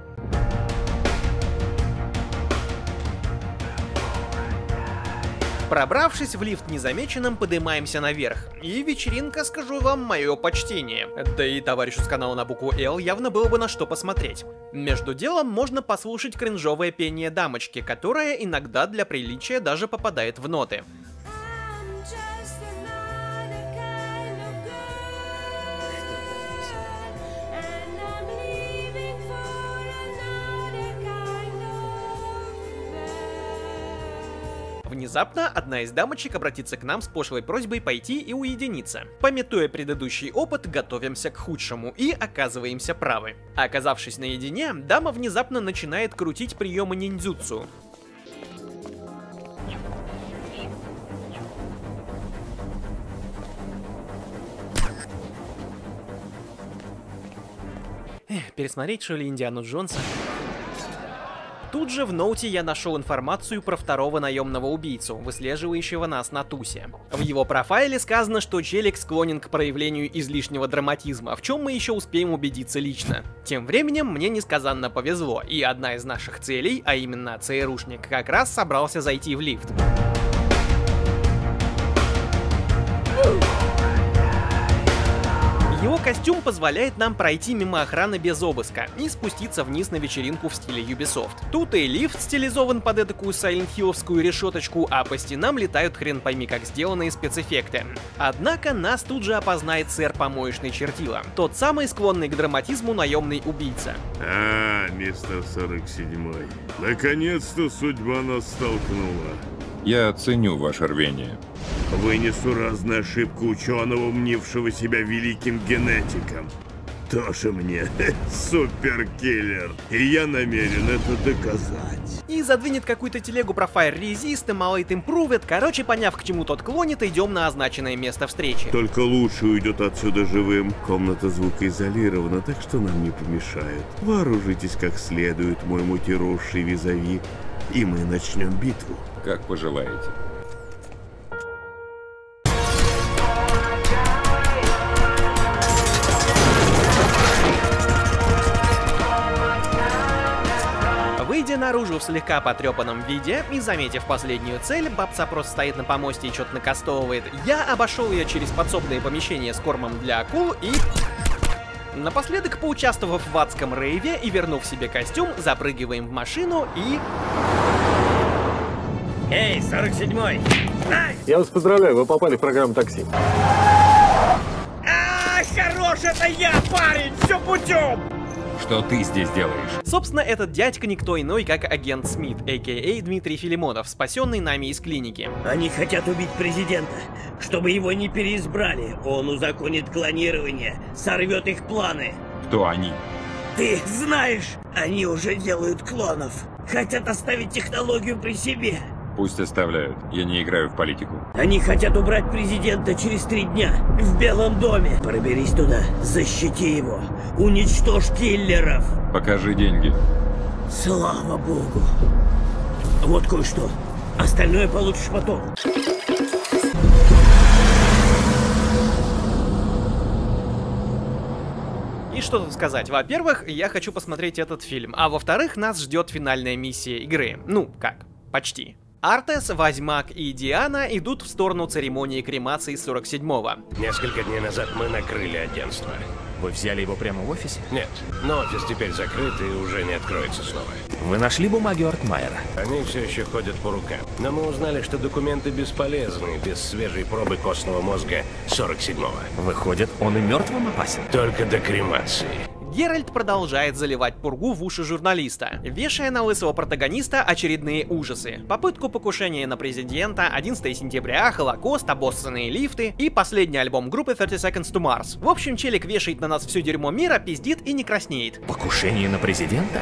Пробравшись в лифт незамеченным, поднимаемся наверх. И вечеринка, скажу вам, мое почтение. Да и товарищу с канала на букву L явно было бы на что посмотреть. Между делом можно послушать кринжовое пение дамочки, которое иногда для приличия даже попадает в ноты. Внезапно одна из дамочек обратится к нам с пошлой просьбой пойти и уединиться. Памятуя предыдущий опыт, готовимся к худшему и оказываемся правы. Оказавшись наедине, дама внезапно начинает крутить приемы ниндзюцу. Пересмотреть, что ли, Индиану Джонса? Тут же в ноуте я нашел информацию про 2-го наемного убийцу, выслеживающего нас на тусе. В его профайле сказано, что челик склонен к проявлению излишнего драматизма, в чем мы еще успеем убедиться лично. Тем временем мне несказанно повезло, и одна из наших целей, а именно ЦРУшник, как раз собрался зайти в лифт. Его костюм позволяет нам пройти мимо охраны без обыска и спуститься вниз на вечеринку в стиле Ubisoft. Тут и лифт стилизован под эдакую сайлент-хилловскую решеточку, а по стенам летают хрен пойми как сделанные спецэффекты. Однако нас тут же опознает сэр Помоечный Чертила, тот самый склонный к драматизму наемный убийца. Мистер 47-й, наконец-то судьба нас столкнула. Я ценю ваше рвение. Вы несуразная ошибка ученого, мнившего себя великим генетиком. Тоже мне суперкиллер, и я намерен это доказать. И задвинет какую-то телегу про Fire Resist и Malate Improved. Короче, поняв, к чему тот клонит, идем на означенное место встречи. Только лучше уйдет отсюда живым. Комната звукоизолирована, так что нам не помешает. Вооружитесь как следует, мой мутировавший визави, и мы начнем битву. Как пожелаете. Выйдя наружу в слегка потрепанном виде и заметив последнюю цель, бабца просто стоит на помосте и что-то накастовывает, я обошел ее через подсобное помещение с кормом для акул и... Напоследок, поучаствовав в адском рейве и вернув себе костюм, запрыгиваем в машину и... Эй, 47-й! Я вас поздравляю, вы попали в программу «Такси». Хорош, это я, парень, все путем! Что ты здесь делаешь? Собственно, этот дядька никто иной, как агент Смит, а.к.а. Дмитрий Филимонов, спасенный нами из клиники. Они хотят убить президента, чтобы его не переизбрали. Он узаконит клонирование, сорвет их планы. Кто они? Ты знаешь, они уже делают клонов. Хотят оставить технологию при себе. Пусть оставляют. Я не играю в политику. Они хотят убрать президента через 3 дня. В Белом доме. Проберись туда, защити его. Уничтожь киллеров. Покажи деньги. Слава богу. Вот кое-что. Остальное получишь потом. И что тут сказать? Во-первых, я хочу посмотреть этот фильм, а во-вторых, нас ждет финальная миссия игры. Ну, как? Почти. Артес, Возьмак и Диана идут в сторону церемонии кремации 47-го. Несколько дней назад мы накрыли агентство. Вы взяли его прямо в офисе? Нет, но офис теперь закрыт и уже не откроется снова. Вы нашли бумаги Ортмайера? Они все еще ходят по рукам. Но мы узнали, что документы бесполезны без свежей пробы костного мозга 47-го. Выходит, он и мертвым опасен? Только до кремации. Геральт продолжает заливать пургу в уши журналиста, вешая на лысого протагониста очередные ужасы. Попытку покушения на президента, 11 сентября, Холокост, обоссанные лифты и последний альбом группы 30 Seconds to Mars. В общем, челик вешает на нас все дерьмо мира, пиздит и не краснеет. Покушение на президента?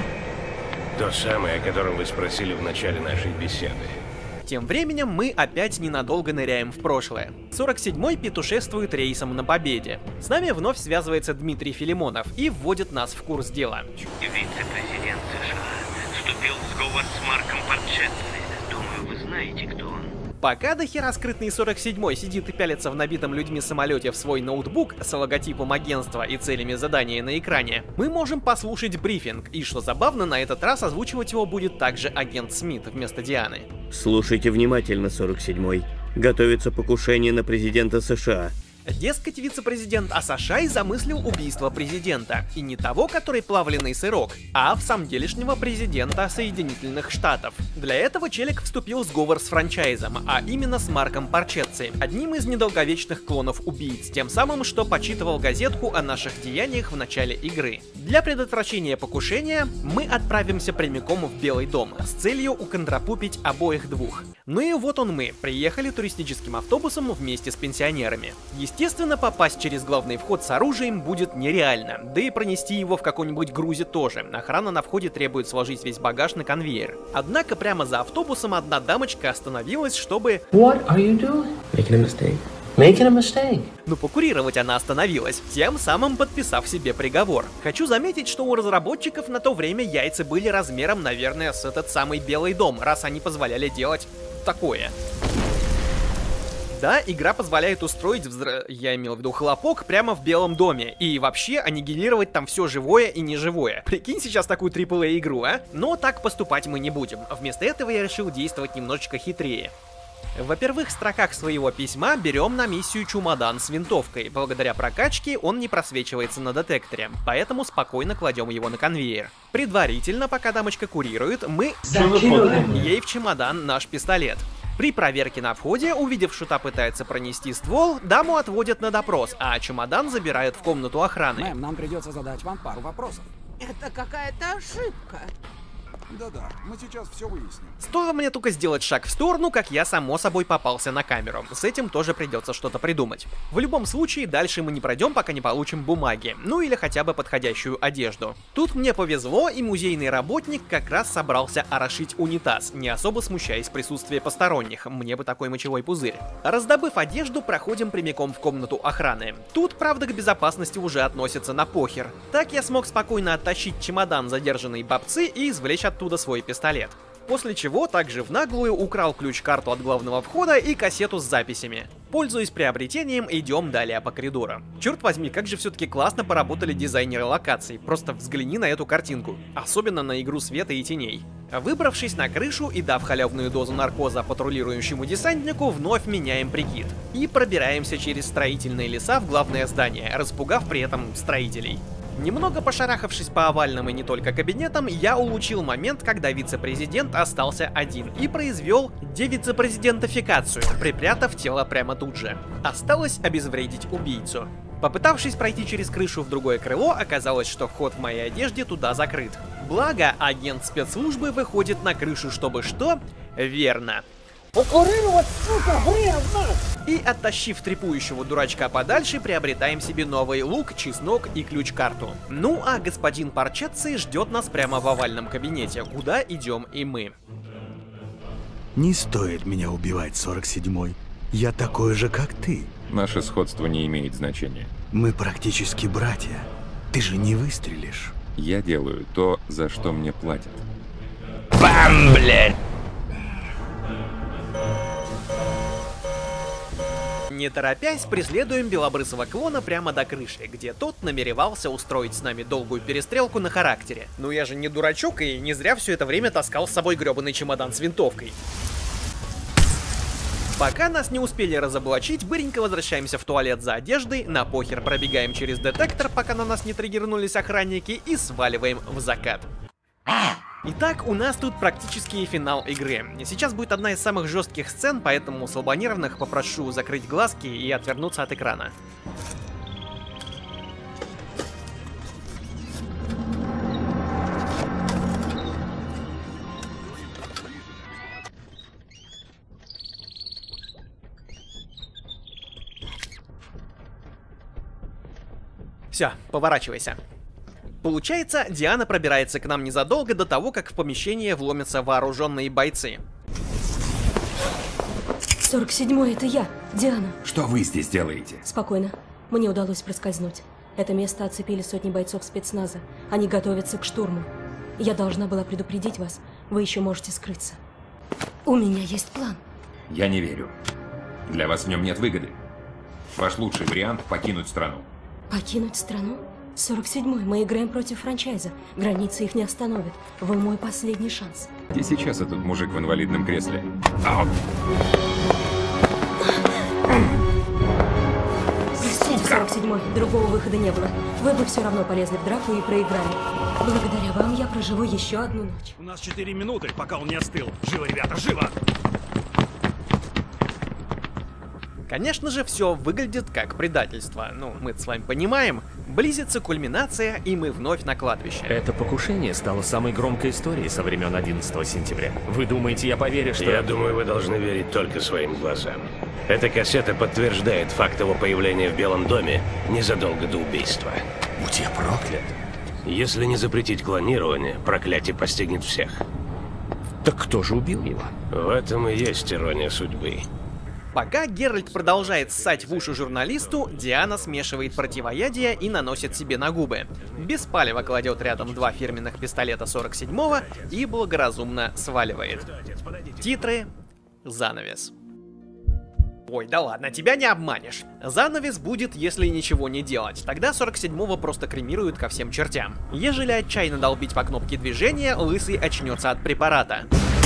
То самое, о котором вы спросили в начале нашей беседы. Тем временем мы опять ненадолго ныряем в прошлое. 47-й петушествует рейсом на Победе. С нами вновь связывается Дмитрий Филимонов и вводит нас в курс дела. Вице-президент США вступил в сговор с Марком Парчетти. Думаю, вы знаете, кто он. Пока дохера скрытный 47-й сидит и пялится в набитом людьми самолете в свой ноутбук с логотипом агентства и целями задания на экране, мы можем послушать брифинг, и что забавно, на этот раз озвучивать его будет также агент Смит вместо Дианы. Слушайте внимательно, 47-й. Готовится покушение на президента США. Дескать, вице-президент США замыслил убийство президента. И не того, который плавленый сырок, а в самом делешнего президента Соединительных Штатов. Для этого челик вступил в сговор с франчайзом, а именно с Марком Парчетти, одним из недолговечных клонов убийц, тем самым, что почитывал газетку о наших деяниях в начале игры. Для предотвращения покушения мы отправимся прямиком в Белый дом с целью уконтрапупить обоих двух. Ну и вот мы, приехали туристическим автобусом вместе с пенсионерами. Естественно, попасть через главный вход с оружием будет нереально, да и пронести его в какой-нибудь грузе тоже. Охрана на входе требует сложить весь багаж на конвейер. Однако прямо за автобусом одна дамочка остановилась, чтобы... What are you doing? Making a mistake. Making a mistake. Ну, покурировать она остановилась, тем самым подписав себе приговор. Хочу заметить, что у разработчиков на то время яйца были размером, наверное, с этот самый Белый дом, раз они позволяли делать такое. Да, игра позволяет устроить я имел в виду хлопок прямо в Белом доме. И вообще аннигилировать там все живое и неживое. Прикинь сейчас такую AAA игру, а? Но так поступать мы не будем. Вместо этого я решил действовать немножечко хитрее. В первых строках своего письма берем на миссию чемодан с винтовкой. Благодаря прокачке он не просвечивается на детекторе, поэтому спокойно кладем его на конвейер. Предварительно, пока дамочка курирует, мы закидываем ей в чемодан наш пистолет. При проверке на входе, увидев, что та пытается пронести ствол, даму отводят на допрос, а чемодан забирают в комнату охраны. Мэм, нам придется задать вам пару вопросов. Это какая-то ошибка. Да-да, мы сейчас все выясним. Стоило мне только сделать шаг в сторону, как я само собой попался на камеру. С этим тоже придется что-то придумать. В любом случае, дальше мы не пройдем, пока не получим бумаги, ну или хотя бы подходящую одежду. Тут мне повезло, и музейный работник как раз собрался орошить унитаз, не особо смущаясь присутствия посторонних, мне бы такой мочевой пузырь. Раздобыв одежду, проходим прямиком в комнату охраны. Тут, правда, к безопасности уже относятся на похер. Так я смог спокойно оттащить чемодан задержанной бабцы и извлечь оттуда свой пистолет. После чего также в наглую украл ключ-карту от главного входа и кассету с записями. Пользуясь приобретением, идем далее по коридору. Черт возьми, как же все-таки классно поработали дизайнеры локаций. Просто взгляни на эту картинку. Особенно на игру света и теней. Выбравшись на крышу и дав халявную дозу наркоза патрулирующему десантнику, вновь меняем прикид. И пробираемся через строительные леса в главное здание, распугав при этом строителей. Немного пошарахавшись по овальным и не только кабинетам, я улучил момент, когда вице-президент остался один и произвел девице-президентификацию, припрятав тело прямо тут же. Осталось обезвредить убийцу. Попытавшись пройти через крышу в другое крыло, оказалось, что вход в моей одежде туда закрыт. Благо, агент спецслужбы выходит на крышу, чтобы что? Верно. Покурировать, сука, вредно! И, оттащив трепующего дурачка подальше, приобретаем себе новый лук, чеснок и ключ-карту. Ну а господин Парчецци ждет нас прямо в овальном кабинете, куда идем и мы. Не стоит меня убивать, 47-й. Я такой же, как ты. Наше сходство не имеет значения. Мы практически братья. Ты же не выстрелишь. Я делаю то, за что мне платят. Бам, блядь! Не торопясь, преследуем белобрысого клона прямо до крыши, где тот намеревался устроить с нами долгую перестрелку на характере. Ну я же не дурачок и не зря все это время таскал с собой гребаный чемодан с винтовкой. Пока нас не успели разоблачить, быренько возвращаемся в туалет за одеждой, на похер пробегаем через детектор, пока на нас не триггернулись охранники, и сваливаем в закат. Итак, у нас тут практически финал игры. Сейчас будет одна из самых жестких сцен, поэтому слабонервных попрошу закрыть глазки и отвернуться от экрана. Все, поворачивайся. Получается, Диана пробирается к нам незадолго до того, как в помещение вломятся вооруженные бойцы. 47-й, это я, Диана. Что вы здесь делаете? Спокойно. Мне удалось проскользнуть. Это место оцепили сотни бойцов спецназа. Они готовятся к штурму. Я должна была предупредить вас. Вы еще можете скрыться. У меня есть план. Я не верю. Для вас в нем нет выгоды. Ваш лучший вариант — покинуть страну. Покинуть страну? 47-й, мы играем против франчайза. Границы их не остановят. Вы мой последний шанс. Где сейчас этот мужик в инвалидном кресле? Простите, 47-й, другого выхода не было. Вы бы все равно полезли в драку и проиграли. Благодаря вам я проживу еще одну ночь. У нас 4 минуты, пока он не остыл. Живо, ребята, живо! Конечно же, все выглядит как предательство. Ну, мы с вами понимаем. Близится кульминация, и мы вновь на кладбище. Это покушение стало самой громкой историей со времен 11 сентября. Вы думаете, я поверю, что... Я думаю, вы должны верить только своим глазам. Эта кассета подтверждает факт его появления в Белом доме незадолго до убийства. Будь я проклят. Если не запретить клонирование, проклятие постигнет всех. Так кто же убил его? В этом и есть ирония судьбы. Пока Геральт продолжает ссать в уши журналисту, Диана смешивает противоядие и наносит себе на губы. Беспалево кладет рядом два фирменных пистолета 47-го и благоразумно сваливает. Титры. Занавес. Ой, да ладно, тебя не обманешь. Занавес будет, если ничего не делать. Тогда 47-го просто кремируют ко всем чертям. Ежели отчаянно долбить по кнопке движения, лысый очнется от препарата.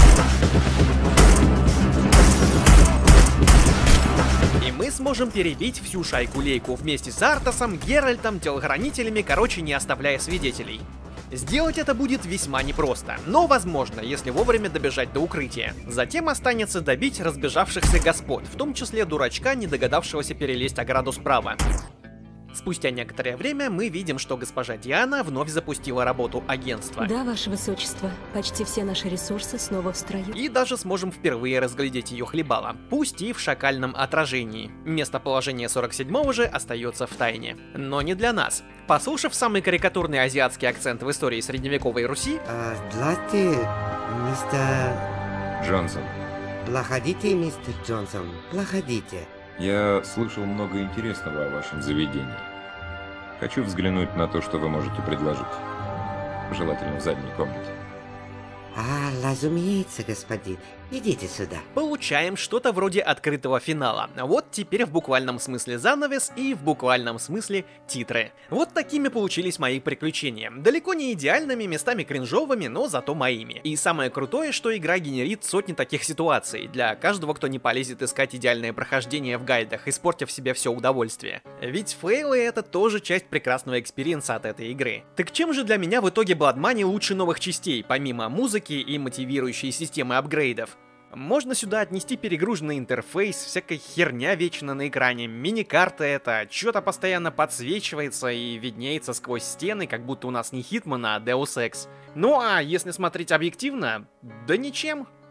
И мы сможем перебить всю шайку-лейку вместе с Артасом, Геральтом, телохранителями, короче, не оставляя свидетелей. Сделать это будет весьма непросто, но возможно, если вовремя добежать до укрытия. Затем останется добить разбежавшихся господ, в том числе дурачка, не догадавшегося перелезть ограду справа. Спустя некоторое время мы видим, что госпожа Диана вновь запустила работу агентства. Да, ваше высочество, почти все наши ресурсы снова в строю. И даже сможем впервые разглядеть ее хлебало, пусть и в шакальном отражении. Местоположение 47-го же остается в тайне. Но не для нас. Послушав самый карикатурный азиатский акцент в истории средневековой Руси... Здравствуйте, мистер... Джонсон. Проходите, мистер Джонсон, проходите. Я слышал много интересного о вашем заведении. Хочу взглянуть на то, что вы можете предложить. Желательно в задней комнате. Разумеется, господин. Идите сюда. Получаем что-то вроде открытого финала. Вот теперь в буквальном смысле занавес и в буквальном смысле титры. Вот такими получились мои приключения. Далеко не идеальными, местами кринжовыми, но зато моими. И самое крутое, что игра генерит сотни таких ситуаций для каждого, кто не полезет искать идеальное прохождение в гайдах, испортив себе все удовольствие. Ведь фейлы — это тоже часть прекрасного экспириенса от этой игры. Так чем же для меня в итоге Blood Money лучше новых частей, помимо музыки и мотивирующей системы апгрейдов? Можно сюда отнести перегруженный интерфейс, всякая херня вечно на экране, мини-карта это, что-то постоянно подсвечивается и виднеется сквозь стены, как будто у нас не Hitman, а Deus Ex. Ну а если смотреть объективно, да ничем.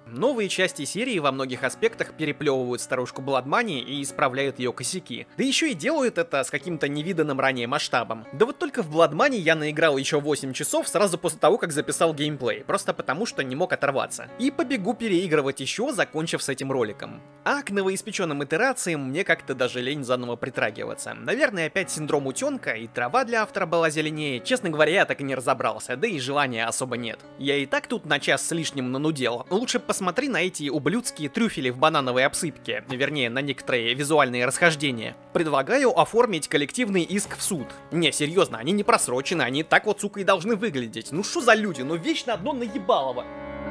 Новые части серии во многих аспектах переплевывают старушку Blood Money и исправляют ее косяки. Да еще и делают это с каким-то невиданным ранее масштабом. Да вот только в Blood Money я наиграл еще 8 часов сразу после того, как записал геймплей, просто потому что не мог оторваться. И побегу переигрывать еще, закончив с этим роликом. А к новоиспеченным итерациям мне как-то даже лень заново притрагиваться. Наверное, опять синдром утенка, и трава для автора была зеленее. Честно говоря, я так и не разобрался, да и желания особо нет. Я и так тут на час с лишним нанудел. Лучше посмотри на эти ублюдские трюфели в банановой обсыпке, вернее, на некоторые визуальные расхождения. Предлагаю оформить коллективный иск в суд. Не, серьезно, они не просрочены, они так вот, сука, и должны выглядеть. Ну что за люди, ну вечно одно наебалово.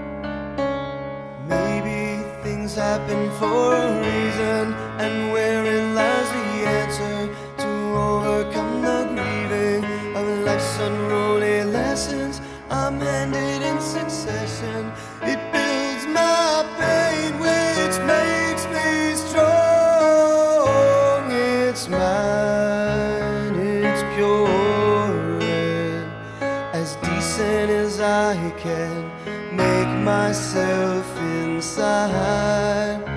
Things happen for a reason, and wherein lies the answer to overcome the grieving of life's unruly lessons. I'm handed in succession. It builds my pain, which makes me strong. It's mine, it's pure, and as decent as I can make myself inside.